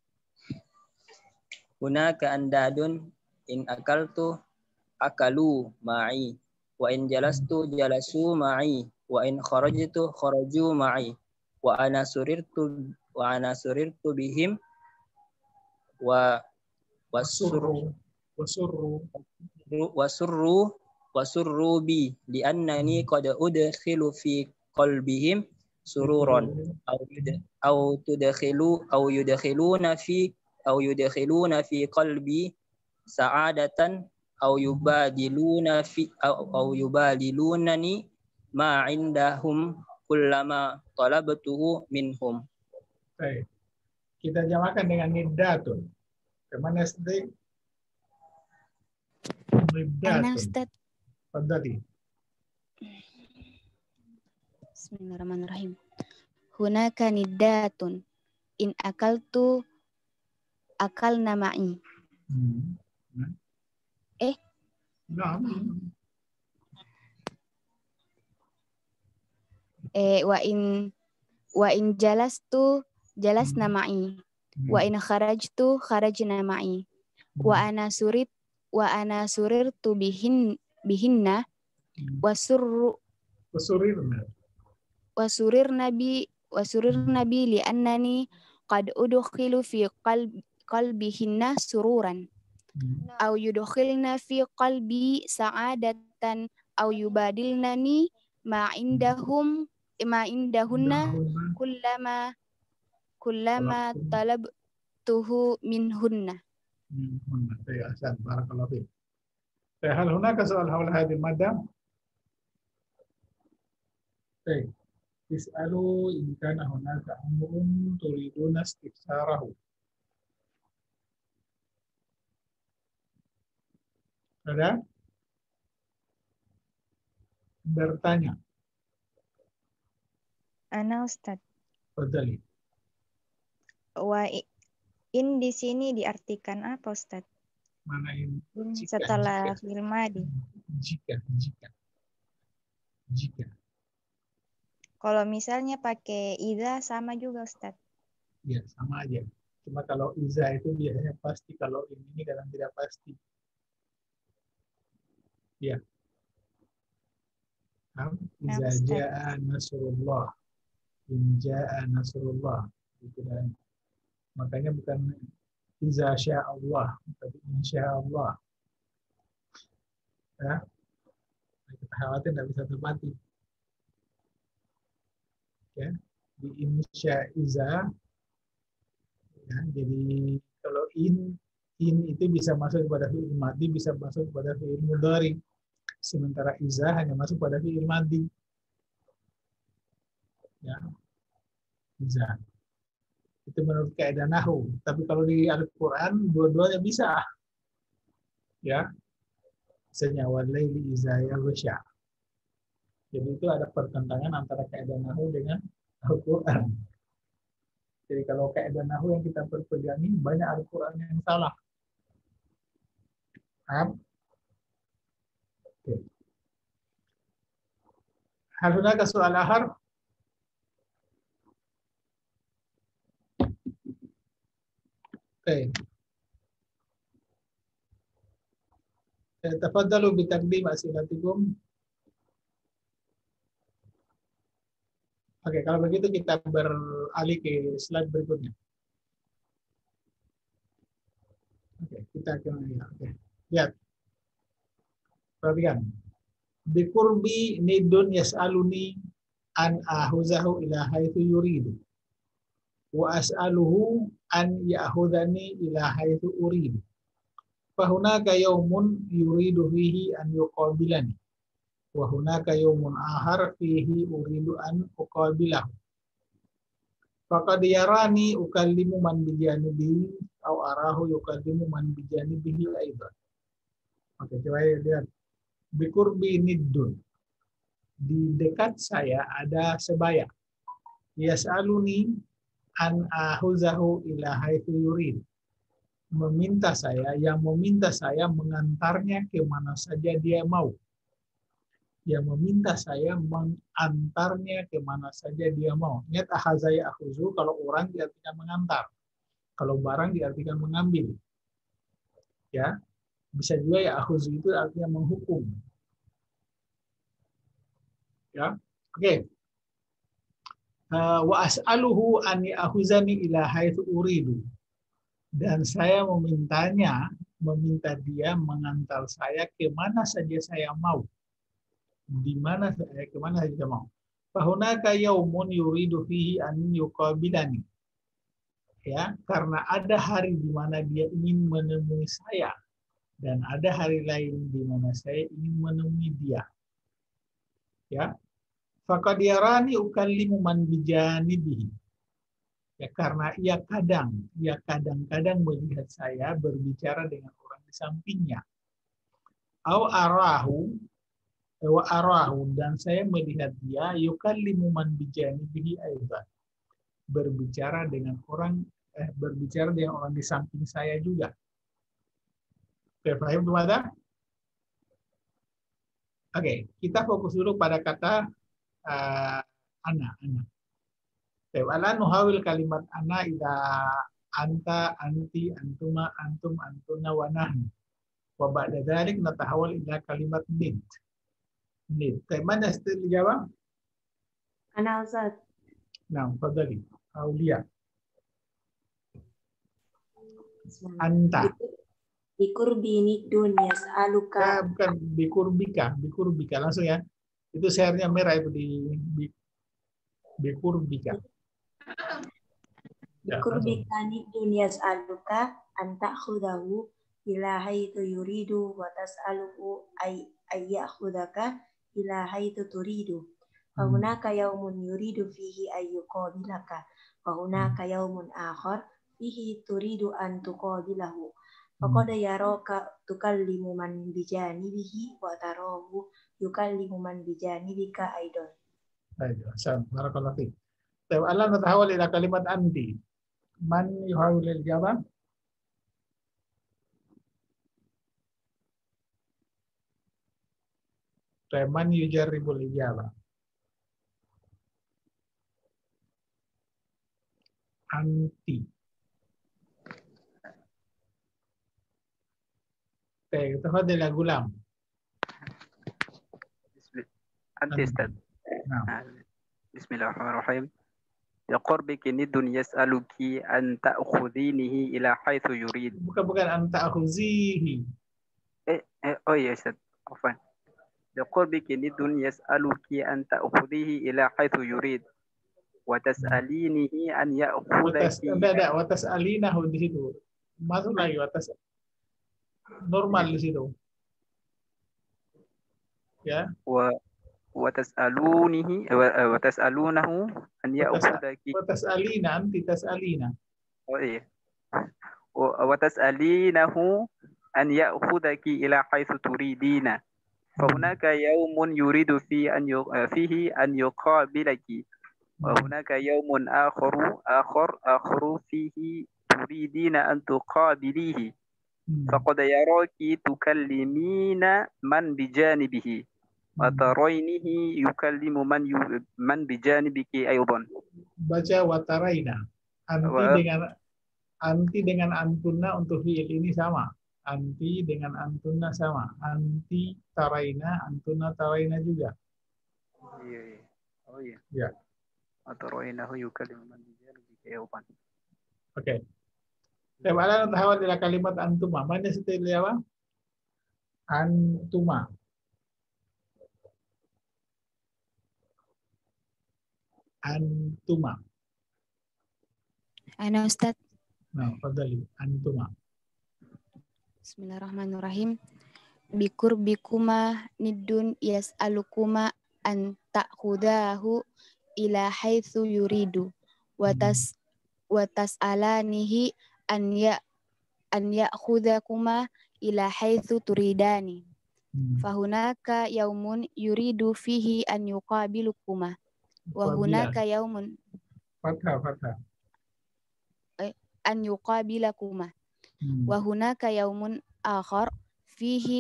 Hunaka andadun in akaltu akalu ma'i wa in jalastu jalasu ma'i wa in kharajtu kharaju ma'i wa ana surirtu bihim wa wasurru bi li annani qad udkhilu fi qalbihim sururan au yudkhiluna fi qalbi sa'adatan au yubadilunani ma indahum kullama talabtuhu minhum. Baik. Kita jamakan dengan niddatun. Kemana SD? Ana Ustaz. Fadhali. Bismillahirrahmanirrahim. Hunaka niddatun in akaltu akalna ma'i. Wa in jalastu jalasna ma'i wa in kharajtu kharajna ma'i wa ana surirtu bihinna wasurirna bi li annani qad udkhilu fi qalbihinna sururan au yudkhilna fi qalbi sa'adatan au yubadilnani ma indahunna kullama talabtuhu minhunna. Barakallahu fiik. Hal hunaka soal haula hadhihi madam? Baik. Is'alu in kana hunaka amrun turiduna istifsarahu. Ada? Bertanya. Ana Ustaz. Fadhali. Wa in di sini diartikan apa Ustaz? Mana in? Setelah fi'il madi. Jika. Kalau misalnya pakai idza sama juga Ustaz. Ya, sama aja. Cuma kalau iza itu biasanya pasti, kalau ini kadang tidak pasti. Ya. Iza ja'a nasrullah. In ja'a nasrullah. Makanya bukan iza sya'allah, tapi insya'allah. Ya. Kita khawatir tidak bisa tepati. Ya. Di insya iza, ya, jadi kalau in itu bisa masuk kepada fi'il madhi, bisa masuk kepada fi'il mudhari. Sementara iza hanya masuk pada fi'il madhi. Ya. Iza. Itu menurut kaidah nahwu. Tapi kalau di Al-Qur'an dua-duanya bisa. Ya. Misalnya walaili iza yaghsha. Jadi itu ada pertentangan antara kaidah nahwu dengan Al-Qur'an. Jadi kalau kaidah nahwu yang kita perpegangi, banyak Al-Qur'an yang salah. Paham? Oke. Hal hunaka soal akhar? Oke. Tafadhalu bitaqdim as'ilatikum. Oke, kalau begitu kita beralih ke slide berikutnya. Oke, kita akan lihat. Oke. Lihat. Perhatikan. Biqurbi nidun yas'aluni an ahuzahu ila haitsu yuridu. Wa as'aluhu an ya'khudhani ila haitsu uridu. Fahunaka yaumun yuridu fihi an yuqabilani. Wa hunaka yaumun akhar fihi uridu an uqabilahu. Faqad yarani ukallimu man bijanibihi au arahu yukallimu man bijanibihi aidan. Oke, coba lihat. Biqurbi niddun. Di dekat saya ada sebaya. Yas'aluni an ahuzahu ila haitsu yurid. Meminta saya mengantarnya ke mana saja dia mau. Yang meminta saya mengantarnya ke mana saja dia mau. Ingat ahazaya akhuzu, kalau orang diartikan mengantar. Kalau barang diartikan mengambil. Ya. Bisa juga ya akhuzu itu artinya menghukum. Ya. Oke. Wa as'aluhu an ya'khuzani ila haitsu uridu. Dan saya meminta dia mengantar saya ke mana saja saya mau. Di mana saya kemana saja mau. Fahunaka yaumun yuridu fihi an yuqabilani. Ya, karena ada hari di mana dia ingin menemui saya dan ada hari lain di mana saya ingin menemui dia. Ya. Faqad yarani ukallimu man bijanibihi. Ya, karena ia kadang-kadang melihat saya berbicara dengan orang di sampingnya. Au arahu wa arahu, dan saya melihat dia yukallimu man bijanibihi aidan. Berbicara dengan orang di samping saya juga. Oke, paham belum ada? Oke, kita fokus dulu pada kata ana. Wala nuhawil kalimat ana ila anta, anti, antuma, antum, antuna, wa nahnu. Wa ba'da dzalik natahawal ila kalimat nid. Nid. Mana istilah jawab? Ana Ustaz. Nah, fadhali. Aulia. Anta. Bikurbi nidun yas'aluka. Bukan bikurbika langsung ya. Itu share-nya merah itu di bikurbika. Bikurbika nidun yas'aluka an ta'khudahu ila haitsu yuridu wa tas'aluhu ayyakhudaka ila haitsu turidu. Wa hunaka yaumun yuridu fihi ayyuqabilaka wa hunaka yaumun akhar fihi turidu an tuqabilahu. Faqad yaraka tukallimu man bijanibihi wa tarahu yukallimu man bijanibika aidan. Baik, barakallahu fiik. Allah natahawal ila kalimat anti. Man yuhawil al-jawab? Man yujarribul ijabah. Anti. تفضل يا غلام. أنت أستاذ. بسم الله الرحمن الرحيم. لقربك ند يسألك أن تأخذينه إلى حيث يريد. bukan أن تأخذيه. Oh ya Ustaz. عفوا. لقربك ند يسألك أن تأخذيه إلى حيث يريد. وتسألينه أن يأخذك. وتسألينه di situ. Masuk lagi normal di situ. Ya. وتسألونه أن يأخذك. وتسألين أنت تسألين. Oh iya. وتسألينه أن يأخذك إلى حيث تريدين. فهناك يوم يريد فيه أن يقابلك. وهناك يوم آخر فيه تريدين أن تقابليه. فقد يراك تكلمين من بجانبه وترينه يكلم من بجانبك أيضا. Baca wataraina. Anti dengan antuna untuk fi'il ini sama. Anti dengan antuna sama. Anti taraina, antuna taraina juga. Iya. Oh iya. Ya. Watarainahu yukallimu man bijanibihi aydan. Oke. Ta'ala natahawal ila kalimat antuma. Mana istilah apa? Antuma. Antuma. Ana Ustaz. Nah, fadali antuma. Bismillahirrahmanirrahim. Bikurbikuma niddun yas'alukuma an ta'khudahu ila haitsu yuridu wa tas'alanihi an ya'khudakuma ila haitsu turidani. Fahunaka yaumun yuridu fihi an yuqabilukuma wa hunaka yaumun Fathah. an yuqabilakuma wa hunaka yaumun akhar fihi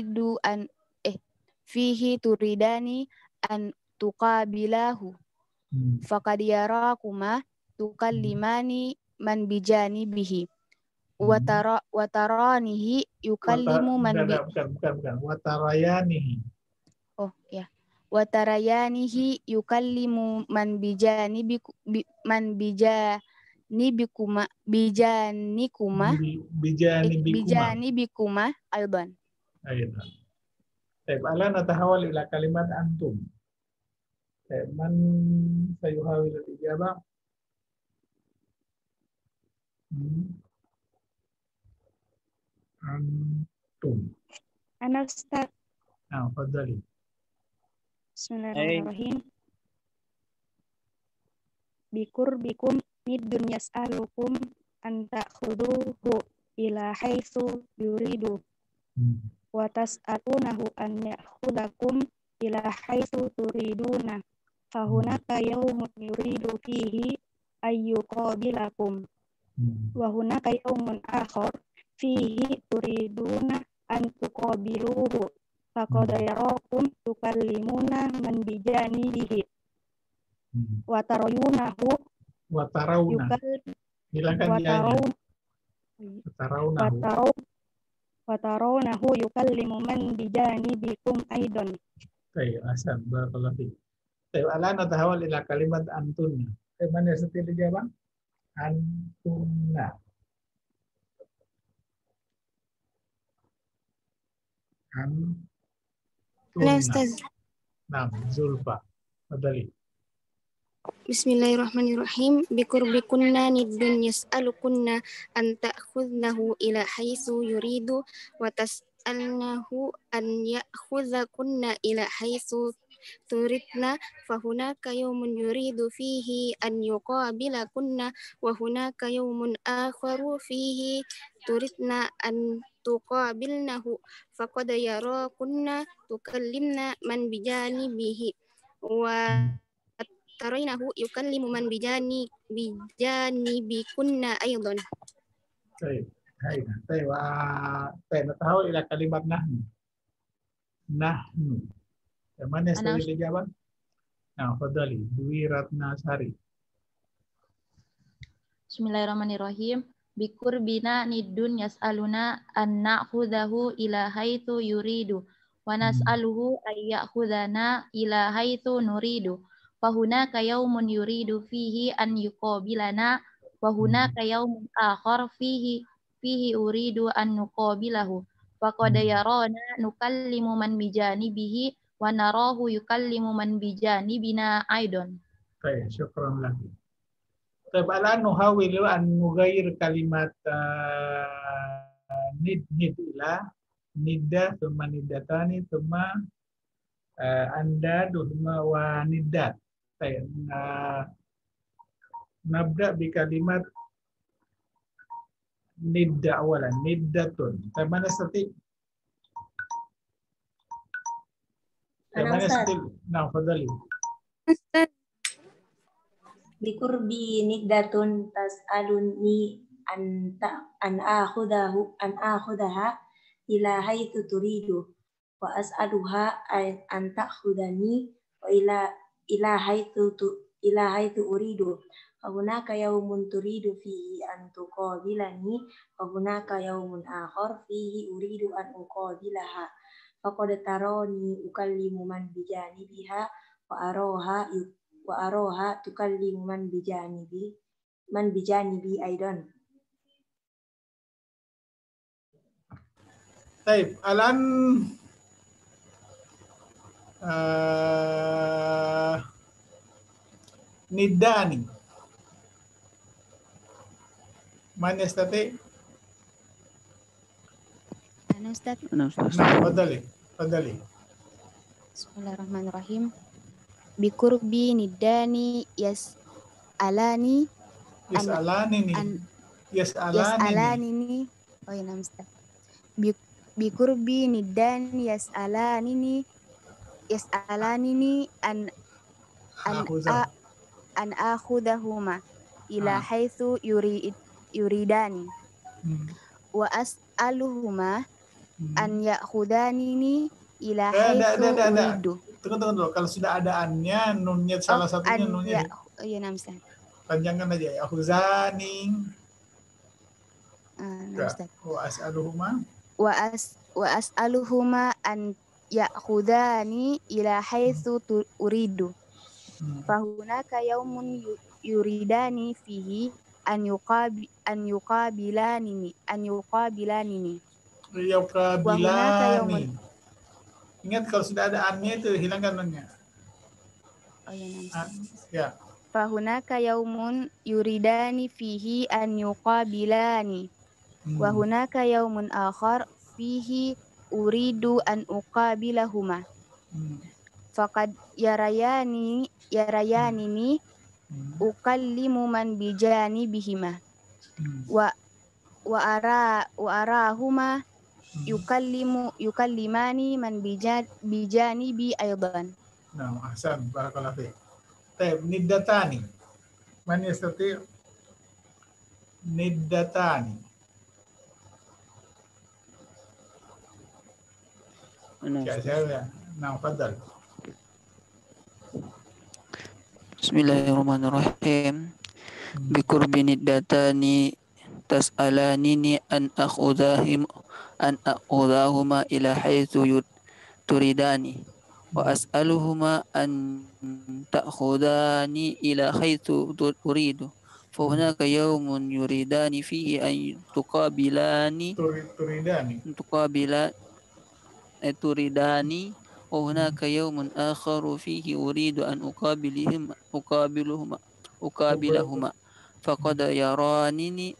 turidani an tuqabilahu faqad yarakuma tukallimani man bijanibihi wa taranihi yukallimu man bukan. Watarayanihi. Oh ya. Wa tarayanihi yukallimu man bijanibikuma aidan. Aidan. Baik, ala natahawal ila kalimat antum. Man sayuhawil al-ijabah. Antum. Ana Ustaz. Nah, fadhali. Bismillahirrahmanirrahim. Bikurbikum niddun yas'alukum an ta'khuduhu ila haitsu yuridu. Wa tas'alunahu an ya'khudakum ila haitsu turiduna. Fahunaka yaumun yuridu fihi ayyuqabilakum. Wa hunaka yaumun akhar fihi turiduna an tuqabiluhu. Faqad yarakum tukallimuna man bijanibihi. Wa tarawunahu. Wa tarawunahu yukallimu man bijanibikum aidan. Baik, ahsan, barakallahu fiik. Baik, ala natahawal ila kalimat antunna. Mana seperti dijawab? Antunna. Nah, Ustaz. Nah, Zulfa. Fadhali. Bismillahirrahmanirrahim. Bikurbikunna niddun yas'alukunna an ta'khudnahu ila haitsu yuridu wa tas'alnahu an ya'khudzakunna ila haitsu turidna fahunaka yaumun yuridu fihi an yuqabilakunna wa hunaka yaumun akharu fihi turidna an tuqabilnahu faqad yarakunna tukallimna man bijanibihi wa tarainahu yukallimu man bijanibikunna aidan. Baik. Baik, natahawal ila kalimat nahnu. Nahnu. Yang mana seperti dijawab? Nah, fadhali. Dwi Ratnasari. Bismillahirrahmanirrahim. Bikurbina niddun yas'aluna an na'khudahu ila haitsu yuridu wa nas'aluhu ay ya'khudana ila haitsu nuridu. Fahunaka yaumun yuridu fihi an yuqabilana wa hunaka yaumun akhar fihi uridu an nuqabilahu. Faqad yarana nukallimu man bijanibihi wa narahu yukallimu man bijanibina aidan. Baik, syukran lagi. Tabalan nuhawilu an nughayir kalimat nid ila nidda thumma niddatani thumma andad thumma wa niddat. Baik, nabda bi kalimat nidda awalan, niddatun. Mana seperti? Mana seperti? Nah, fadhali. Bikurbi niddatun tas'aluni an akhudaha ila haitsu turidu wa as'aluha an ta'khudani wa ila haitsu uridu. Wa hunaka yaumun turidu fihi an tuqabilani wa hunaka yaumun akhar fihi uridu an uqabilaha. Faqad tarani ukallimu man bijanibiha wa aroha tukallimu man bijanibi aidan. Baik, alan niddani. Man yastati? Ana Ustaz. Nah, fadali. Bismillahirrahmanirrahim. Bikurbi nidani yas'alani yas'alani. Oh ya, Ustaz. Bikurbi nidan yas'alani an akhudahuma ila haitsu yuridani wa as'aluhuma an ya'khudani ila haitsu uridu. Tunggu dulu. Kalau sudah ada annya, nunnya salah satunya nunnya. Iya, Ustaz. Panjangkan aja ya. Akhuzani. Ustaz. Wa as'aluhuma. Wa as'aluhuma an ya'khudani ila haitsu uridu. Fahunaka yaumun yuridani fihi an yuqabilani. Ingat kalau sudah ada annya itu hilangkan nunnya. Oh ya, ya. Fahunaka yaumun yuridani fihi an yuqabilani. Wa hunaka yaumun akhar fihi uridu an uqabilahuma. Faqad yarayani ukallimu man bijani bihima. Wa arahuma yukallimani man bijani bi aydan. Nah, ahsan, barakallahu fiik. Taib, niddatani. Man yastati? Niddatani. Ya, nah, fadal. Bismillahirrahmanirrahim. Bikurbi niddatani tas'alanini an akhudahuma ila haitsu turidani wa as'aluhuma an ta'khudani ila haitsu uridu fa hunaka yawmun yuridani fihi an turidani wa hunaka yawmun akharu fihi uridu an uqabilahuma faqad yaranini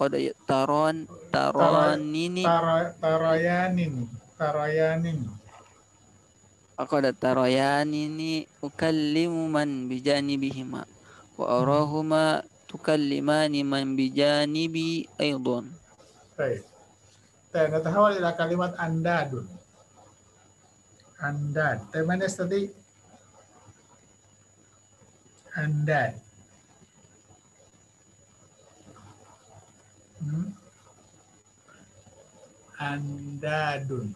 tarayanini ukallimu man bijanibihima wa arahuma tukallimani man bijanibi aydan. Baik. Natahawal ila kalimat andadun. Andad. Mana tadi? Andad. Andadun.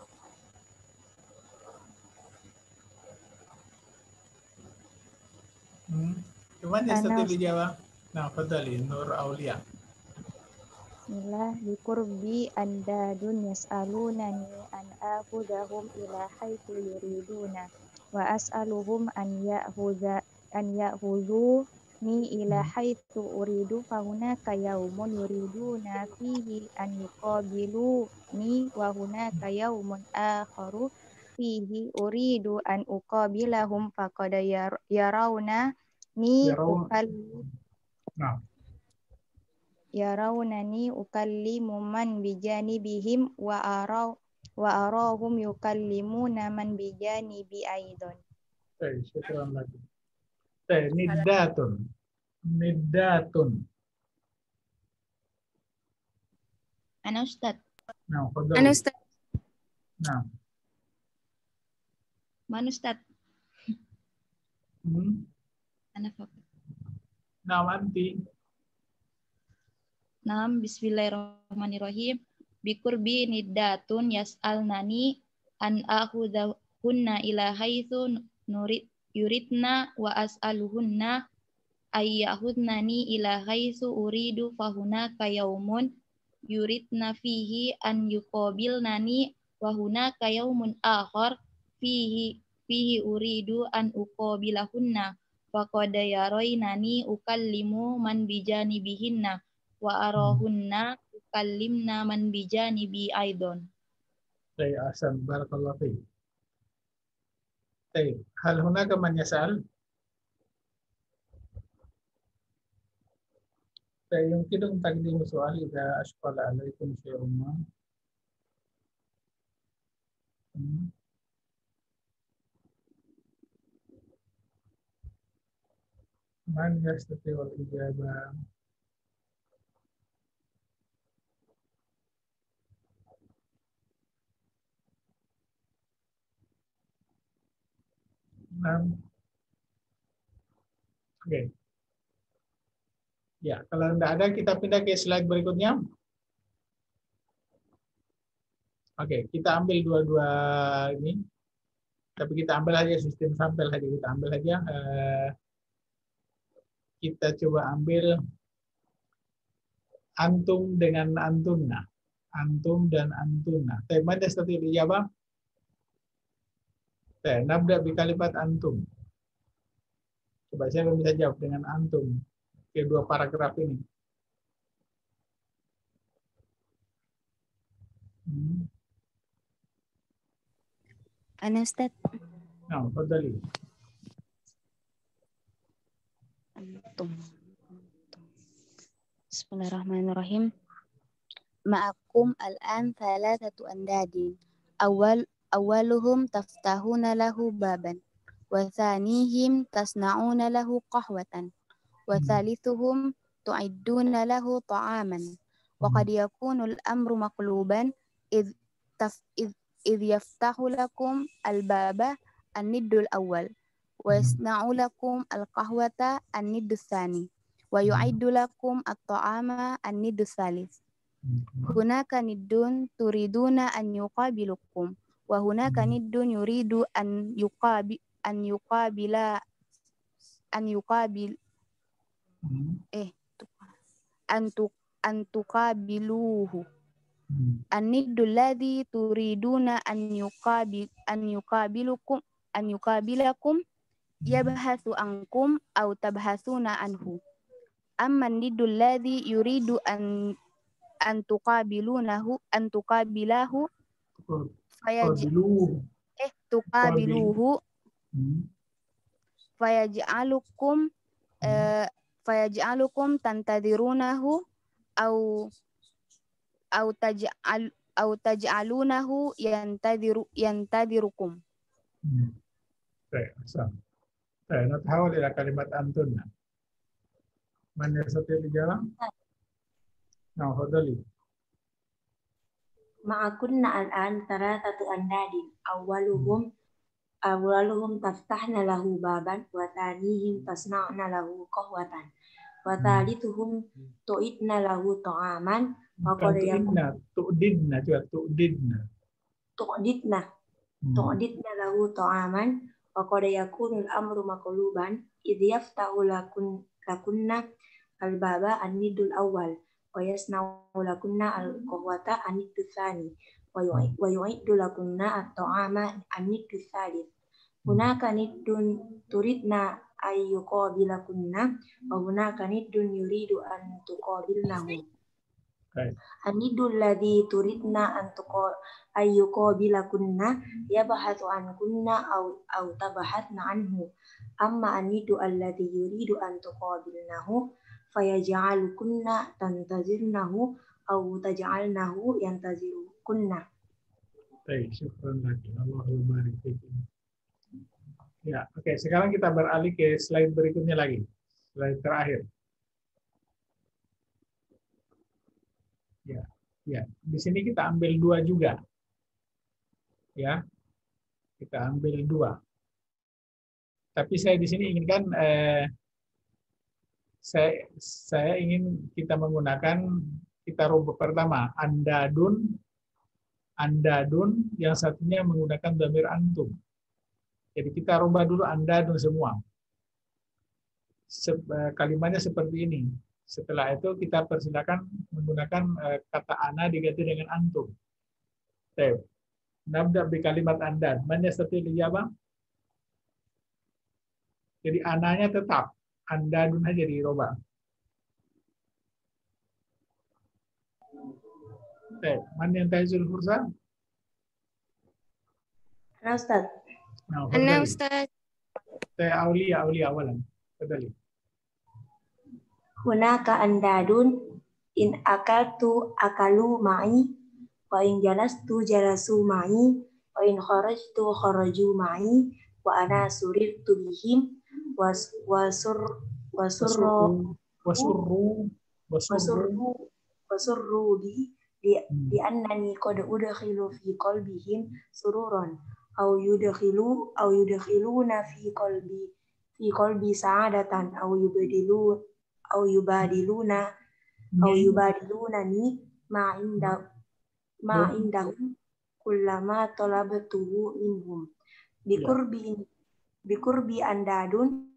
Gimana tadi dijawab? Nah, fadali Nur Aulia. Bismillah, bikurbi andadun yas'alunani an akhudahum ila haitsu yuriduna wa as'aluhum an ya'khuduni ila haitsu uridu fahunaka yaumun yuriduna fihi an yuqabiluni wa hunaka yaumun akharu fihi uridu an uqabilahum faqad yarawnani ukallimu man bijanibihim wa arahum yukallimuna man bijanibi aidan. Baik, syukran lagi. Niddatun. Ana Ustaz. Nah, Man Ustaz. Ana Fakir. Nah, anti. Naam, bismillahirrahmanirrahim. Bikurbi niddatun yas'alnani an akhudahunna ila haitsu yuridna wa as'aluhunna ayyahudnani ila haitsu uridu fahunaka yaumun yuridna fihi an yuqabilnani wa hunaka yaumun akhar fihi uridu an uqabilahunna faqad yaraynani ukallimu man bijanibihinna wa arahunna ukallimna man bijanibi aidan. Baik, ahsan, barakallahu fiik. Baik, hal hunaka man yas'al? فيمكنكم تقديم سؤال إذا أشكل عليكم شيء ما. من يستطيع الإجابة؟ Oke. Ya, kalau tidak ada kita pindah ke slide berikutnya. Oke, kita ambil dua-dua ini. Tapi kita ambil aja sistem sampel aja, kita ambil aja. Kita coba ambil antum dengan antunna. Antum dan antunna. Tema ada seperti dijawab. Nabda bi kalimat antum. Coba saya bisa jawab dengan antum. Kedua paragraf ini. Ana Ustaz. Nah, fadhali. Antum. Bismillahirrahmanirrahim. Ma'akum al-an thalathatu andadin. Awaluhum taftahuna lahu baban. Wa thanihim tasna'una lahu qahwatan. Wa thalithuhum tu'idduna lahu ta'aman. Wa qad yakunu al-amru maqluban idh yaftahu lakum al-baba an-niddul awal wa yasna'u lakum al-qahwata an-niddu tsani wa yu'iddu lakum at-ta'ama an-niddu tsalits. Hunaka niddun turiduna an yuqabilukum wa hunaka niddun yuridu an tuqabiluhu. An-niddul ladzi turiduna an yuqabilakum yabhathu ankum aw tabhathuna anhu. Amma an-niddul ladzi yuridu an tuqabiluhu fayaj'alukum tantadhirunahu aw taj'alunahu yantadhirukum. نتحول إلى كلمة أنتن. من يستطيع الإجابة؟ نعم، تفضلي. Ma'akunna al-an thalathatu andadin. Awaluhum taftahna lahu baban wa thanihim tasna'na lahu qahwatan wa thalithuhum tu'idna lahu ta'aman wa qad tu'didna lahu ta'aman wa qad yakunu al-amru maqluban idh yaftahu lakunna al-baba an-niddul awwal wa yasna'u lakunna al-qahwata an-niddu tsani wa yu'iddu lakunna at-ta'ama an-niddu tsalits. Hunaka niddun turidna ayyuqabilakunna wa hunaka niddun yuridu an tuqabilnahu. An-niddul ladzi turidna an ayyuqabilakunna yabhathu ankunna aw tabhatna anhu. Amma an-niddu alladzi yuridu an tuqabilnahu fayaj'alukunna tantazirnahu aw taj'alnahu yantazirukunna. Baik, syukran lagi. Allahumma barik fikum. Ya, oke. Sekarang kita beralih ke slide berikutnya lagi. Slide terakhir. Ya. Di sini kita ambil dua juga. Ya, kita ambil dua. Tapi saya di sini inginkan, saya ingin kita menggunakan, kita rubah pertama, andadun, yang satunya menggunakan dhamir antum. Jadi kita rubah dulu andadun semua. Kalimatnya seperti ini. Setelah itu kita persilakan menggunakan kata ana diganti dengan antum. Nabda bi kalimat andad. Man yastati al-ijabah? Jadi ananya tetap, andadun aja dirubah. Man yang tahizul fursa? Ana Ustaz. Ana Ustaz. Aulia awalan. Fadhali. hunaka andadun in akaltu akalu ma'i wa in jalastu jalasu ma'i wa in kharajtu kharaju ma'i wa ana surirtu bihim wasurru di annani qad udkhilu fi qalbihim sururan au yudkhiluna fi qalbi sa'adatan au yubadilunani ma indahum kullama talabtuhu minhum bikurbi andadun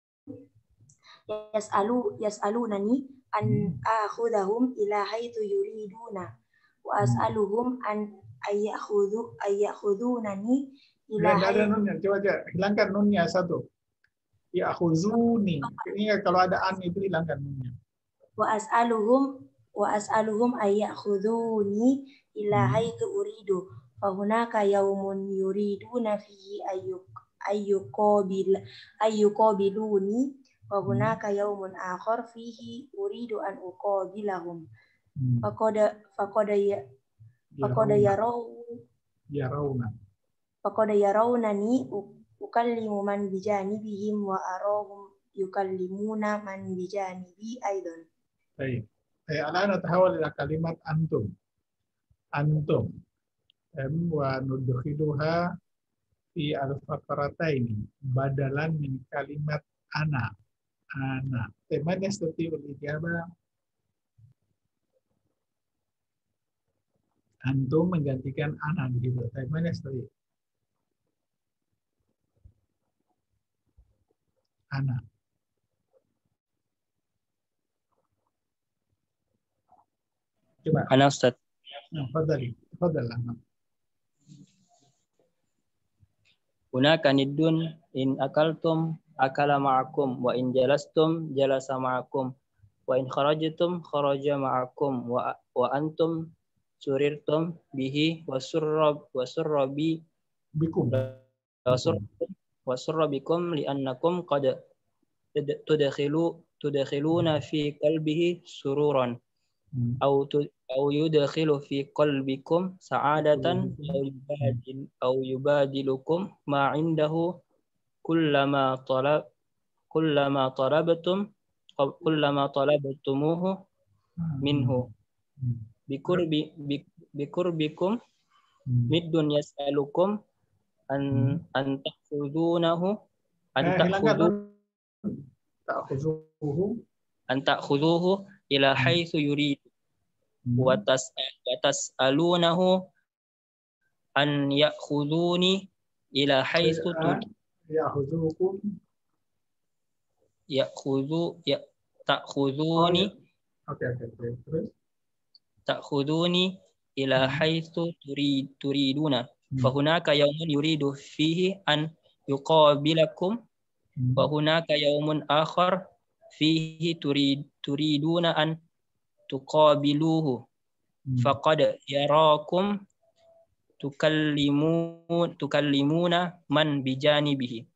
yas'alunani an akhudahum ila haitsu yuriduna wa as'aluhum an ayakhudunani ila ada nunnya, coba hilangkan nunnya satu. Ya'khuzuni. Ini kalau ada an itu hilangkan nunnya. Wa as'aluhum ayakhuduni ila haitsu uridu fa hunaka yaumun yuriduna fihi ayyuqabiluni wa hunaka yaumun akhar fihi uridu an uqabilahum faqad yarawnani ukallimu man bijanibihim wa arahum yukallimuna man bijanibi aidan. Baik. Alana tahawal ila kalimat antum. Antum. Wa nudkhiluha fi al-faqrataini badalan min kalimat ana. Ana. Man yastati'ul ijabah? Antum menggantikan ana begitu. Man yastati'? Ana. Coba. Ana Ustaz. Fadhali. Ana. Hunaka niddun in akaltum akala ma'akum wa in jalastum jalasa ma'akum wa in kharajtum kharaja ma'akum wa antum surirtum bihi wa surra bikum li'annakum qad tudkhiluna fi qalbihi sururan au yudkhilu fi qalbikum sa'adatan au yubadilukum ma indahu kullama talabtumuhu minhu bikurbikum middun yas'alukum an ta'khudhuhu ila haitsu yurid wa tas'alunahu an ya'khudhuni ila haitsu ta'khuduni ila haitsu turiduna fa hunaka yaumun yuridu fihi an yuqabilakum wa hunaka yaumun akhar fihi turiduna an tuqabiluhu faqad yarakum tukallimuna man bijanibihi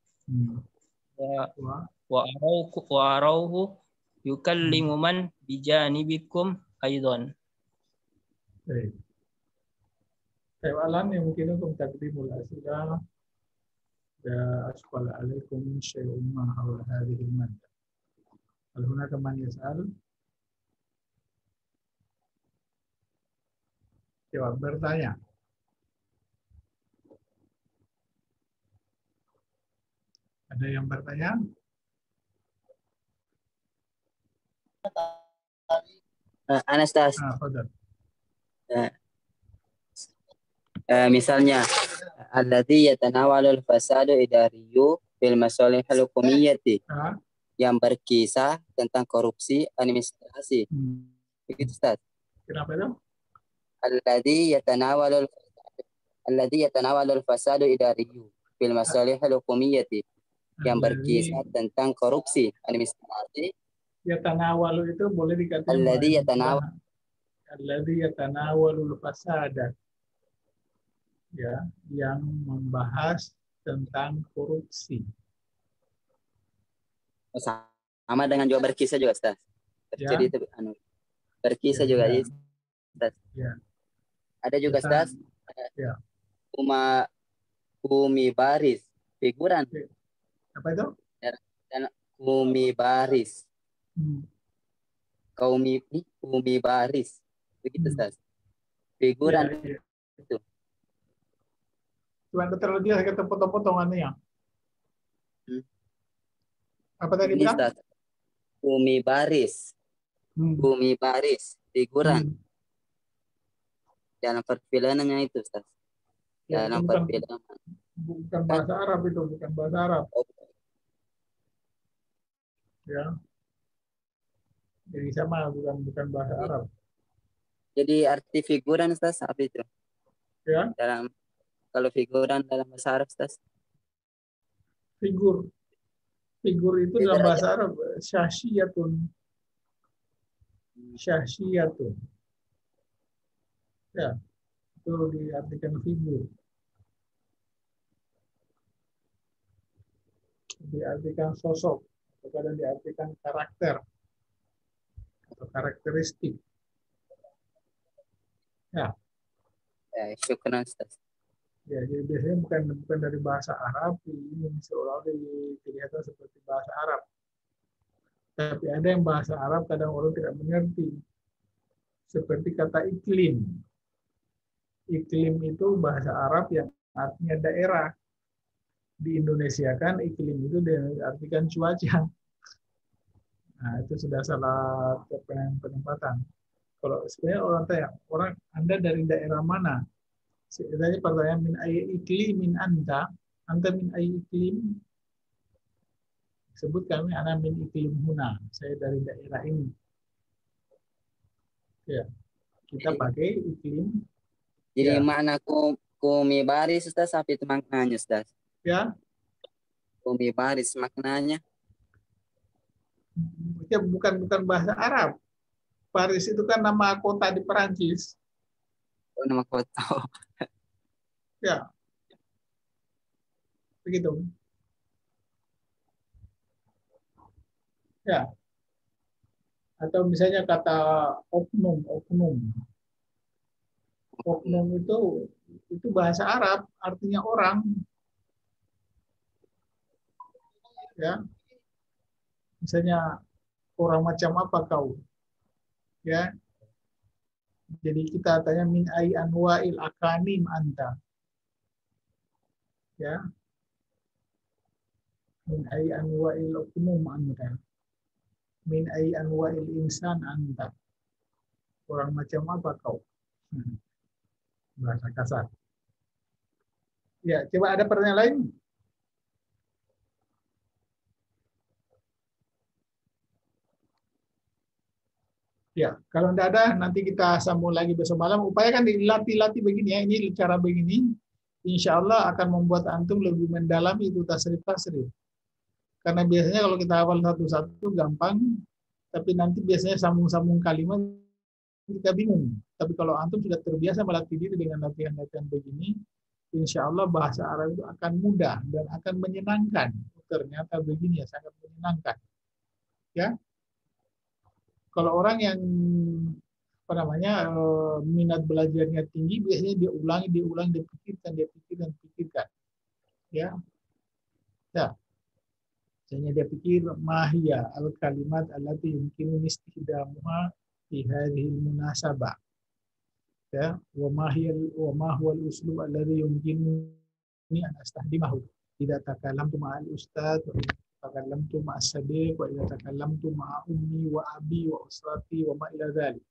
wa arauhu yukallimu man bijanibikum aidan. Baik. Alan yumkinukum taqdimul as'ilah ya asqala alaikum syai'un ma hawla hadhihi al-madda. Hal hunaka man yas'al? Jawab, bertanya. Ada yang bertanya? Anastas. Misalnya alladzi yatanawalu al-fasadu idariyu fil masalih al-hukumiyyati yang berkisah tentang korupsi administrasi. Begitu Ustaz. Kenapa itu? Alladzi yatanawalu al-fasadu idariyu fil masalih al-hukumiyyati yang berkisah tentang korupsi administrasi. Yatanawalu itu boleh dikatakan alladzi yatanawalul fasada, ya, yang membahas tentang korupsi. Sama dengan juga berkisah juga Ustaz. bercerita berkisah juga ya. Ustaz. Ya. Ada juga Ustaz. Ya. Kumi baris figuran. Apa itu? Dan kumi baris. Kumi baris. Begitu Ustaz. Figuran ya. itu. Cuma terlalu dia kata potong-potongannya. Apa tadi Ini bilang? Ustaz. Kumi baris. Kumi baris figuran. Dalam perfilmannya itu Ustaz. Ya, dalam perfilman. Bukan bahasa Arab itu, bukan bahasa Arab. Ya. Jadi sama, bukan bahasa Arab. Jadi arti figuran Ustaz apa itu? Ya. Kalau figuran dalam bahasa Arab Ustaz? Figur itu dalam bahasa Arab syahsiyatun. Syahsiyatun. Ya. Itu diartikan figur. Diartikan sosok, kadang diartikan karakter atau karakteristik. Ya. Syukran Ustaz. Ya, jadi biasanya bukan dari bahasa Arab, ini seolah-olah kelihatan seperti bahasa Arab. Tapi ada yang bahasa Arab kadang orang tidak mengerti. Seperti kata iklim. Iklim itu bahasa Arab yang artinya daerah. Di Indonesia kan iklim itu diartikan cuaca. Nah, itu sudah salah penempatan. Kalau sebenarnya orang tanya, Anda dari daerah mana? Saya pertanyaan min ayyi iklimin anta min ayyi iklim? Sebut kami ana min iklim huna. Saya dari daerah ini. Ya. Kita pakai iklim. Jadi makna kumi baris Ustaz, apa itu maknanya Ustaz? Ya. Kumi baris maknanya? Itu bukan bahasa Arab. Paris itu kan nama kota di Perancis. Oh, nama kota. Ya. Begitu. Ya. Atau misalnya kata oknum. Oknum itu bahasa Arab, artinya orang. Ya. Misalnya orang macam apa kau? Ya. Jadi kita tanya min ai anwa'il akanim anta. Ya. Min ai anwa'il oknum anta. Min ai anwa'il insan anta. Orang macam apa kau? Bahasa kasar. Ya, coba ada pertanyaan lain? Ya, kalau tidak ada nanti kita sambung lagi besok malam. Upayakan dilatih-latih begini ya. Ini cara begini. Insya Allah akan membuat antum lebih mendalami itu tasrif. Karena biasanya kalau kita hafal satu-satu gampang, tapi nanti biasanya sambung-sambung kalimat kita bingung. Tapi kalau antum sudah terbiasa melatih diri dengan latihan-latihan begini, insya Allah bahasa Arab itu akan mudah dan akan menyenangkan. Ternyata begini ya, sangat menyenangkan. Ya. Kalau orang yang minat belajarnya tinggi, biasanya dia ulangi, dia pikirkan. Ya. Ya. Misalnya dia pikir mahiyya al-kalimat allati yumkinu istihdamuha fi hadhihi al-munasabah. Ya, wa ma huwa al-uslub alladhi yumkinu an astahdimahu idza takallamtu ma'al ustad wa takallamtu ma'as sadiq wa idza takallamtu ma'a ummi wa abi wa usrati wa ma ila dzalik.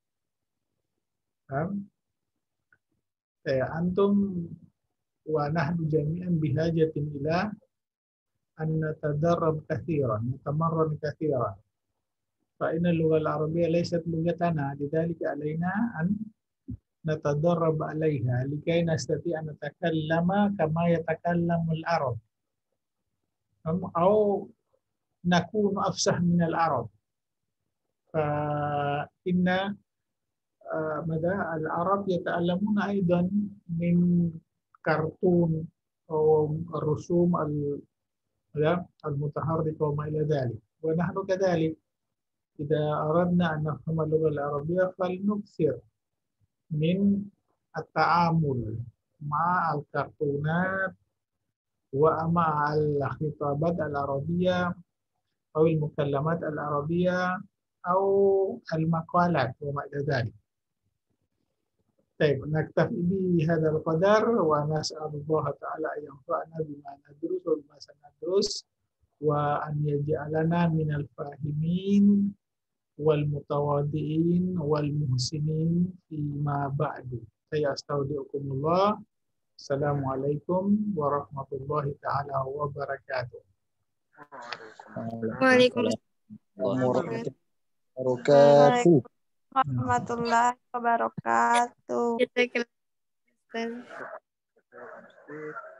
Antum wa nahnu jami'an bihajatin ila an natadarrab katsiran, natamarran katsiran. Fa inna al-lugha al-arabiyyah laysat lughatana, lidzalika alaina an natadarrab 'alayha likay nastati' an natakallama kama yatakallamu al-arab. Au nakunu afsah min al-arab. Fa inna al-arab yata'allamuna aidan min kartun atau rusum al-mutaharrika wa ma ila dhalik. Wa nahnu kadzalik. إذا أردنا أن نفهم اللغة العربية فلنكثر من التعامل مع الكرتونات ومع الخطابات العربية أو المكالمات العربية أو المقالات وما إلى ذلك. طيب نكتفي بهذا القدر ونسأل الله تعالى أن ينفعنا بما ندرس وبما سندرس وأن يجعلنا من الفاهمين والمتواضعين والمحسنين فيما بعد. Saya astaudiukumullah. Assalamualaikum warahmatullahi taala wabarakatuh. Waalaikumsalam. Warahmatullahi wabarakatuh. Jazakallah.